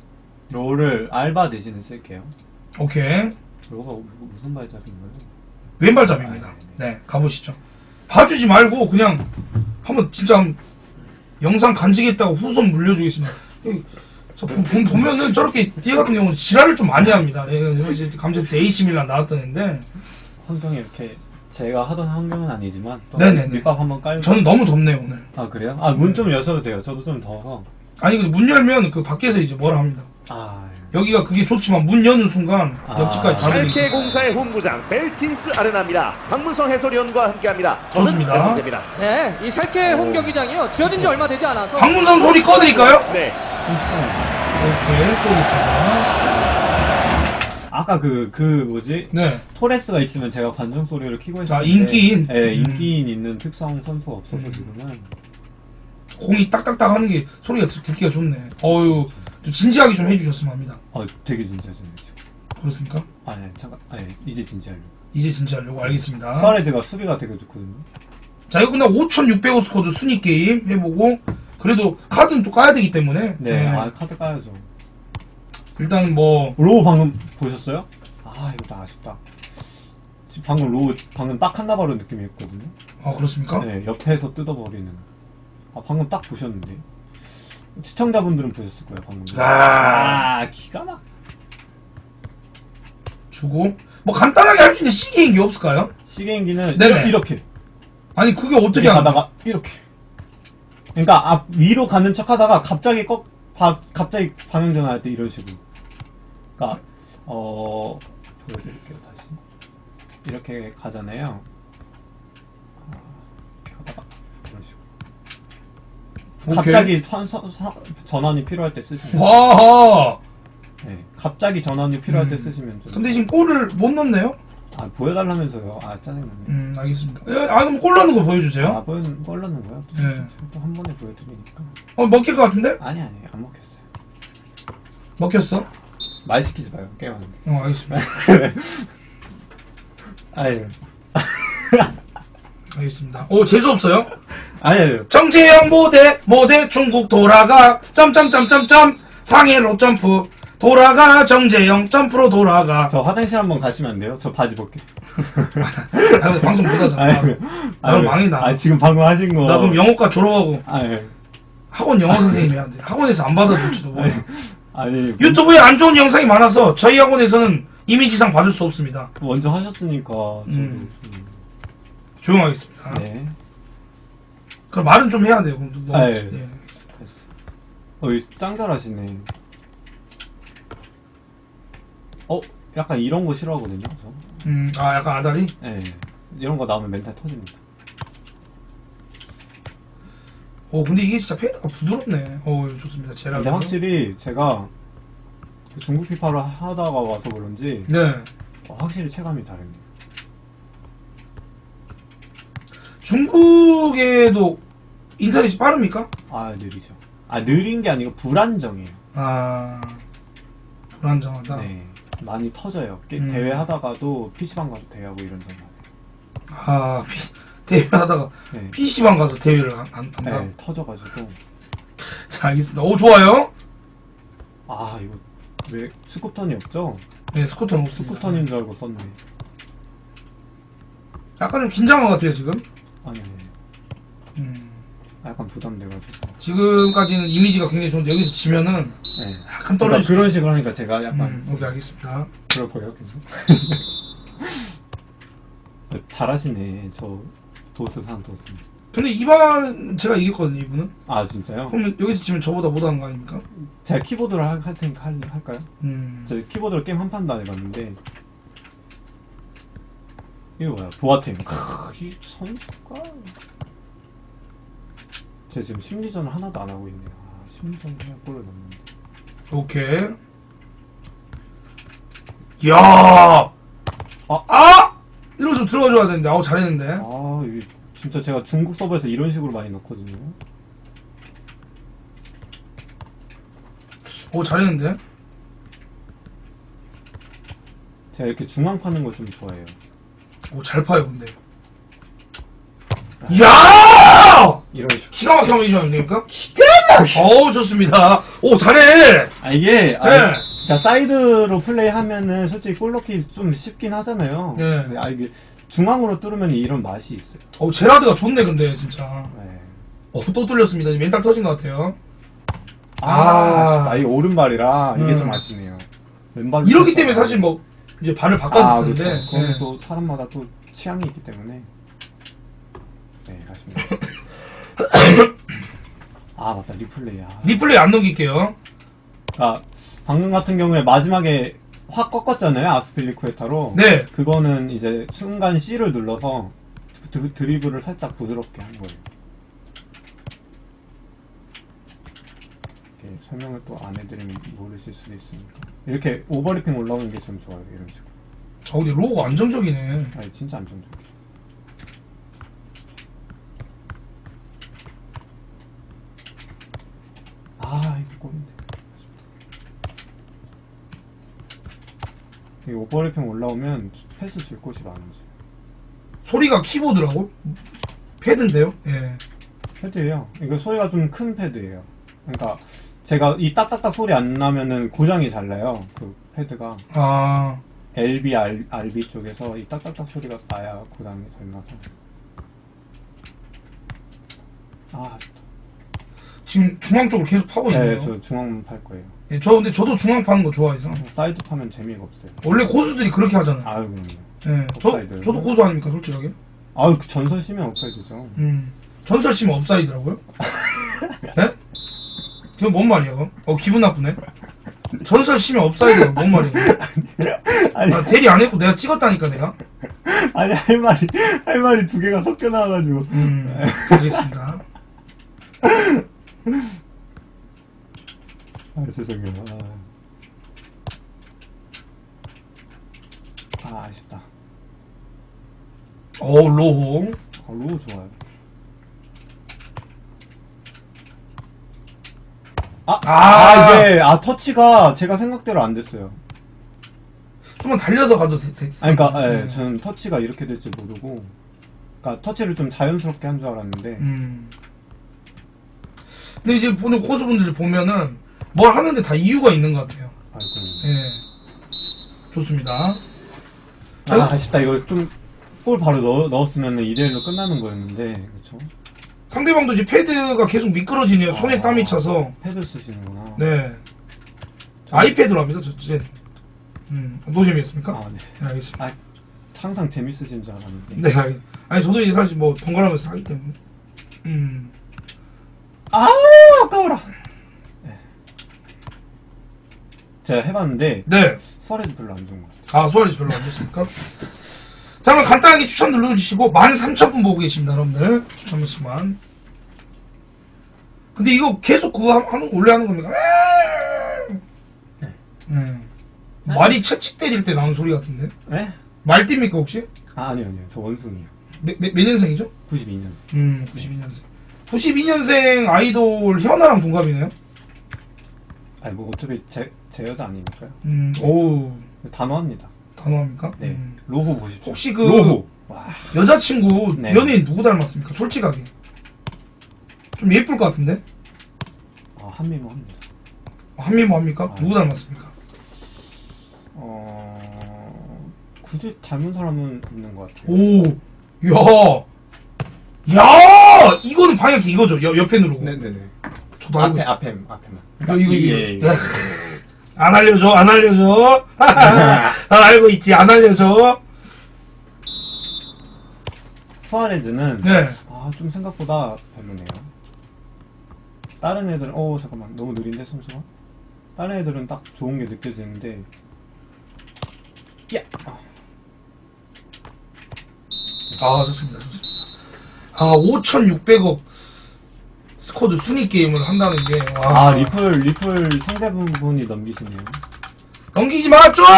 S2: 롤을 알바 대신에 쓸게요.
S1: 오케이.
S2: 롤가 무슨 발잡인가요?
S1: 왼발잡입니다.
S2: 아,
S1: 네, 가보시죠. 봐주지 말고 그냥 한번 진짜 한번 영상 간지겠다고 후손 물려주겠습니다. 이- 저 보, 보, 보면은 저렇게 얘 같은 경우는 지랄을 좀 많이 합니다. 얘가 사실 감독 에이씨 밀란 나왔던 애인데
S2: 환경이 이렇게 제가 하던 환경은 아니지만 또
S1: 네네네.
S2: 밑밥 한번 깔고.
S1: 저는 너무 덥네요 오늘.
S2: 아 그래요? 아 문 좀 여셔도 돼요. 저도 좀 더워서.
S1: 아니 근데 문 열면 그 밖에서 이제 뭐라 합니다.
S2: 아
S1: 여기가 그게 좋지만 문 여는 순간
S2: 아.
S1: 옆집까지 다 들리니까.
S3: 샬케 공사의 홈구장 벨틴스 아레나입니다. 박문성 해설위원과 함께합니다. 저는
S1: 좋습니다.
S3: 배성재입니다.
S4: 네, 이 샬케 홈 경기장이요. 지어진 지 얼마 되지 않아서
S1: 박문선 소리 꺼드릴까요?
S3: 네,
S1: 오케이 꺼드리겠습니다.
S2: 아까 그 그 뭐지?
S1: 네.
S2: 토레스가 있으면 제가 관중 소리를 키고 했었는데
S1: 아, 인기인?
S2: 네,
S1: 음.
S2: 인기인 있는 특성 선수가 없어서 지금은.
S1: 공이 딱딱딱 하는 게 소리가 듣- 듣기가 좋네. 어유 진지하게 좀 해주셨으면 합니다.
S2: 어 되게 진지하잖아요 지금.
S1: 그렇습니까?
S2: 아 네, 잠깐. 아 네, 이제 진지하려고.
S1: 이제 진지하려고 알겠습니다.
S2: 수아레즈가 수비가 되게 좋거든요.
S1: 자 이거 그냥 오천육백 호 스코드 순위 게임 해보고 그래도 카드는 또 까야 되기 때문에
S2: 네,
S1: 네.
S2: 아 카드 까야죠.
S1: 일단 뭐
S2: 로우 방금 보셨어요? 아 이거 나 아쉽다. 지금 방금 로우 방금 딱 한나바로 느낌이 있거든요.
S1: 아, 그렇습니까?
S2: 네, 옆에서 뜯어버리는. 아 방금 딱 보셨는데 시청자분들은 보셨을 거예요 방금.
S1: 아.
S2: 아 기가 막.
S1: 주고 뭐 간단하게 할 수 있는 C 개인기 없을까요?
S2: 시계인기는
S1: 네네.
S2: 이렇게
S1: 아니 그게 어떻게
S2: 이렇게
S1: 하는
S2: 가다가 이렇게. 그러니까 앞 위로 가는 척하다가 갑자기 꺾 바, 갑자기 방향 전환할 때 이런 식으로. 그러니까 어 보여드릴게요 다시. 이렇게 가잖아요. 아, 이렇게 가다가 이런 식으로.
S1: 오케이.
S2: 갑자기 환서, 사- 전환이 필요할 때 쓰시면.
S1: 와.
S2: 네, 갑자기 전환이 필요할 때
S1: 음.
S2: 쓰시면 좀.
S1: 근데 지금 골을 못 넣네요.
S2: 아 보여달라면서요. 아 짜증나네.
S1: 음 알겠습니다. 예, 아 그럼 골 넣는 거 보여주세요.
S2: 아 보여 보여는 거야?
S1: 네.
S2: 또 한 번에 보여드리니까.
S1: 어 먹힐 것 같은데?
S2: 아니 아니 안 먹혔어요.
S1: 먹혔어?
S2: 말 시키지 마요. 게임하는데.
S1: 어 알겠습니다.
S2: 아유.
S1: 알겠습니다. 오 재수 없어요?
S2: 아니 아니.
S1: 정재영 모대 모대 중국 돌아가 점점점점점 상해로 점프 돌아가 정재영 점프로 돌아가.
S2: 저 화장실 한번 가시면 안 돼요? 저 바지 벗게.
S1: 아 근데 방송 못하잖아.
S2: 아니,
S1: 나 그럼
S2: 아니,
S1: 망이다.
S2: 아 지금 방금 하신 거.
S1: 나 그럼 영어과 졸업하고
S2: 아니
S1: 학원 영어 선생님이 해야 돼. 학원에서 안 받아줄지도 몰라.
S2: 아니
S1: 유튜브에 안 좋은 영상이 많아서 저희 학원에서는 이미지상 봐줄 수 없습니다.
S2: 먼저 하셨으니까 저도
S1: 음.
S2: 좀.
S1: 조용하겠습니다.
S2: 네.
S1: 그럼 말은 좀 해야 돼요. 그럼 너무
S2: 아, 예.
S1: 예.
S2: 됐어. 어, 이 짱 잘하시네. 어, 약간 이런 거 싫어하거든요. 저.
S1: 음, 아 약간 아다리?
S2: 네. 이런 거 나오면 멘탈 터집니다.
S1: 오 근데 이게 진짜 페이드가 부드럽네. 오 좋습니다. 제라.
S2: 근데 확실히 제가 그 중국 피파를 하다가 와서 그런지
S1: 네.
S2: 어, 확실히 체감이 다릅니다.
S1: 중국에도 인터넷이 빠릅니까?
S2: 아 느리죠. 아 느린 게 아니고 불안정해요.
S1: 아 불안정하다.
S2: 네. 많이 터져요. 게-
S1: 음.
S2: 대회 하다가도 피시방 가서 대회하고 이런 단 말이에요.
S1: 아 피, 대회 하다가
S2: 네.
S1: 피씨방 가서 대회를 안, 안, 안 가.
S2: 네, 터져가지고.
S1: 자 알겠습니다. 오 좋아요.
S2: 아 이거 왜 스쿠터니 없죠?
S1: 네 스쿠터는 없습니다.
S2: 스쿠터인 줄 알고 썼네.
S1: 약간 좀 긴장한 것 같아요 지금.
S2: 아니 아니.
S1: 음,
S2: 약간 부담돼가지고.
S1: 지금까지는 이미지가 굉장히 좋은데 여기서 지면은
S2: 네.
S1: 약간
S2: 그러니까
S1: 떨어질 수
S2: 그런 식으로 하니까 제가 약간
S1: 음, 오케이 알겠습니다.
S2: 그럴 거예요 계속. 잘하시네 저 도스 산 도스.
S1: 근데 이번 제가 이겼거든요 이분은.
S2: 아 진짜요?
S1: 그러면 여기서 지면 저보다 못하는 거 아닙니까?
S2: 제가 키보드를 할, 할 테니까 할, 할까요?
S1: 음.
S2: 저 키보드로 게임 한 판도 안 해봤는데. 이거 뭐야 보아템. 크, 이 선수가. 제가 지금 심리전을 하나도 안 하고 있네요. 아, 심리전 해야 골을 넣는데.
S1: 오케이. 야. 아, 아! 이러고 좀 들어가줘야 되는데. 아우 잘했는데.
S2: 아, 이게 진짜 제가 중국 서버에서 이런 식으로 많이 넣거든요.
S1: 오 잘했는데.
S2: 제가 이렇게 중앙 파는 걸 좀 좋아해요.
S1: 오 잘 파요 근데. 야!
S2: 이런 식으로.
S1: 기가 막히게 이기지 않습니까?
S2: 기가
S1: 어우, 좋습니다. 오, 잘해!
S2: 아 이게 아,
S1: 네.
S2: 그러니까 사이드로 플레이하면은 솔직히 골 넣기 좀 쉽긴 하잖아요.
S1: 네.
S2: 근데 아 이게 중앙으로 뚫으면 이런 맛이 있어요.
S1: 어, 제라드가 좋네, 근데, 진짜.
S2: 네.
S1: 어, 또 뚫렸습니다. 지금 멘탈 터진 것 같아요.
S2: 아,
S1: 아.
S2: 아쉽다. 이 오른발이라 이게
S1: 음.
S2: 좀 아쉽네요. 왼발로
S1: 이러기
S2: 쳤다가-
S1: 때문에 사실 뭐, 이제 발을
S2: 아,
S1: 바꿔서
S2: 그렇죠.
S1: 쓰는데.
S2: 그건
S1: 네.
S2: 또 사람마다 또 취향이 있기 때문에. 네, 아쉽네요. 아, 맞다. 리플레이. 아.
S1: 리플레이 안 넘길게요.
S2: 아, 방금 같은 경우에 마지막에 확 꺾었잖아요. 아스필리쿠에타로.
S1: 네.
S2: 그거는 이제 순간 C를 눌러서 드, 드리블을 살짝 부드럽게 한 거예요. 이렇게 설명을 또 안 해드리면 모르실 수도 있으니까. 이렇게 오버래핑 올라오는 게 좀 좋아요. 이런 식으로.
S1: 아, 근데 로고가 안정적이네.
S2: 아니, 진짜 안정적. 아, 이거 꼴인데. 이 오버래핑 올라오면 패스 줄 곳이 많아져.
S1: 소리가 키보드라고? 패드인데요? 예.
S2: 패드예요. 이거 소리가 좀 큰 패드예요. 그러니까 제가 이 딱딱딱 소리 안 나면은 고장이 잘 나요. 그 패드가
S1: 아,
S2: 엘비, 알, 알비 쪽에서 이 딱딱딱 소리가 나야 고장이 잘 나서. 아, 아쉽다.
S1: 지금 중앙 쪽으로 계속 파고 있네요.
S2: 네, 저 중앙만 팔 거예요.
S1: 예, 저 근데 저도 중앙 파는 거 좋아해서.
S2: 사이드 파면 재미가 없어요.
S1: 원래 고수들이 그렇게 하잖아요.
S2: 아유, 그럼요.
S1: 예. 저,
S2: 옵사이드.
S1: 저도 고수 아닙니까, 솔직하게?
S2: 아유, 그 전설 심면 옵사이드죠.
S1: 음. 전설 씨면 업사이드라고요? 예? 그게 뭔 말이야, 그거? 어, 기분 나쁘네. 전설 씨면 업사이드가 뭔 말이야?
S2: 아니,
S1: 아, 대리 안 했고 내가 찍었다니까, 내가.
S2: 아니, 할 말이, 할 말이 두 개가 섞여 나와가지고.
S1: 음, 알겠습니다.
S2: 아, 죄송해요. 아, 아 아쉽다.
S1: 어, 로호.
S2: 아, 로우 좋아요. 아,
S1: 아.
S2: 아, 이게, 아, 터치가 제가 생각대로 안 됐어요.
S1: 좀만 달려서 가도 됐, 됐
S2: 아니, 그니까, 예,
S1: 음.
S2: 저는 터치가 이렇게 될 줄 모르고, 그니까, 터치를 좀 자연스럽게 한 줄 알았는데,
S1: 음. 근데 이제 보는 고수분들 보면은 뭘 하는데 다 이유가 있는 것 같아요.
S2: 아이고.
S1: 예. 좋습니다.
S2: 아, 아쉽다. 이거 좀, 골 바로 넣, 넣었으면 이 대 일로 끝나는 거였는데, 그쵸?
S1: 상대방도 이제 패드가 계속 미끄러지네요. 손에
S2: 아,
S1: 땀이 차서.
S2: 패드 쓰시는구나.
S1: 네. 아이패드로 합니다, 저, 제. 음, 노잼이었습니까?
S2: 아, 네.
S1: 네, 알겠습니다.
S2: 아, 항상 재밌으신 줄 알았는데.
S1: 네, 알겠 아니, 저도 이제 사실 뭐, 번갈아가면서 하기 때문에. 음.
S2: 아, 아까워라. 네. 제가 해봤는데,
S1: 네.
S2: 수아레즈 별로 안 좋은 것 같아요.
S1: 아, 수아레즈 별로 안 좋습니까? 자, 그럼 간단하게 추천 눌러주시고, 만 삼천 분 보고 계십니다, 여러분들. 추천 몇십만. 근데 이거 계속 그거 하- 하는, 원래 하는 겁니까?
S2: 네.
S1: 네. 말이 채찍 때릴 때 나는 소리 같은데?
S2: 네?
S1: 말띠입니까, 혹시?
S2: 아, 아니요, 아니요. 저 원숭이요.
S1: 몇, 몇, 몇 년생이죠?
S2: 구십이 년.
S1: 음, 구십이 년생. 구십이 년생 아이돌 현아랑 동갑이네요?
S2: 아니, 뭐, 어차피 제, 제 여자 아니니까요.
S1: 음, 오우,
S2: 단호합니다.
S1: 단호합니까?
S2: 네.
S1: 음.
S2: 로호 보십시오.
S1: 혹시 그-
S2: 로호. 와.
S1: 여자친구,
S2: 네.
S1: 연예인 누구 닮았습니까? 솔직하게. 좀 예쁠 것 같은데?
S2: 아, 한미모 합니다.
S1: 한미모 합니까?
S2: 아.
S1: 누구 닮았습니까?
S2: 어, 굳이 닮은 사람은 있는 것 같아요.
S1: 오, 야, 야, 이거는 방향키 이거죠? 옆, 옆에 누르고.
S2: 네네네.
S1: 저도 알고
S2: 앞에,
S1: 있어요.
S2: 앞에, 앞에만.
S1: 이거, 이거, 이거.
S2: 예, 예.
S1: 야. 안 알려줘, 안 알려줘. 난 알고 있지, 안 알려줘.
S2: 수아레즈는,
S1: 네.
S2: 아, 좀 생각보다 별로네요. 다른 애들은, 어, 잠깐만. 너무 느린데, 선수가? 다른 애들은 딱 좋은 게 느껴지는데, 야! 아,
S1: 아, 좋습니다, 좋습니다. 아, 오천육백억 스쿼드 순위 게임을 한다는 게, 와.
S2: 아, 리플, 리플 상대분이 넘기시네요.
S1: 넘기지 마, 좀!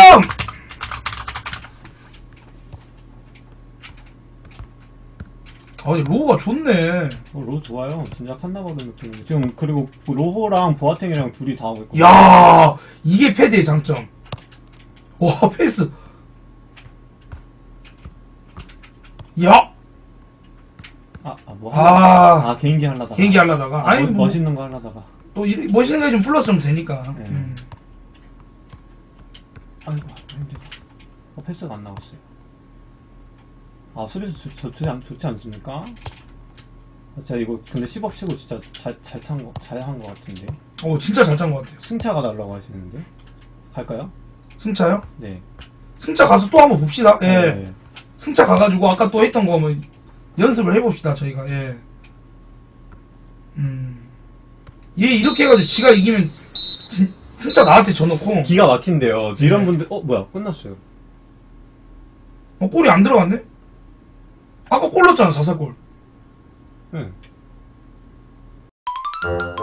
S1: 아니, 로우가 좋네.
S2: 어, 로호 좋아요. 진짜 칸나바도 느낌이. 지금, 그리고 로호랑 보아탱이랑 둘이 다 하고 있고.
S1: 야, 이게 패드의 장점. 와, 패스. 야!
S2: 아, 아, 뭐
S1: 아.
S2: 하려다가. 아, 개인기 하려다가.
S1: 개인기 하려다가.
S2: 아,
S1: 아니,
S2: 뭐,
S1: 뭐,
S2: 멋있는 거 하려다가.
S1: 또 이- 멋있는 게 좀 플러스면 되니까.
S2: 네.
S1: 음.
S2: 아이고, 힘들다. 어, 패스가 안 나갔어요. 아, 수비수 좋, 좋, 좋지, 않, 좋지 않습니까? 아, 제가 이거 근데 십억 치고 진짜 잘, 잘 찬 거, 잘 한 거 같은데.
S1: 어, 진짜 잘 짠 것 같아요.
S2: 승차가 달라고 하시는데. 갈까요?
S1: 승차요?
S2: 네.
S1: 승차 가서 또 한번 봅시다. 예.
S2: 네.
S1: 승차 가가지고 아까 또 했던 거 한번 연습을 해봅시다, 저희가. 예. 음. 얘 이렇게 해가지고 지가 이기면 진, 승차 나한테 져놓고.
S2: 기가 막힌데요. 이런
S1: 네.
S2: 분들, 어, 뭐야, 끝났어요.
S1: 어, 골이 안 들어갔네? 아까 골 넣었잖아, 사사골.
S2: 네.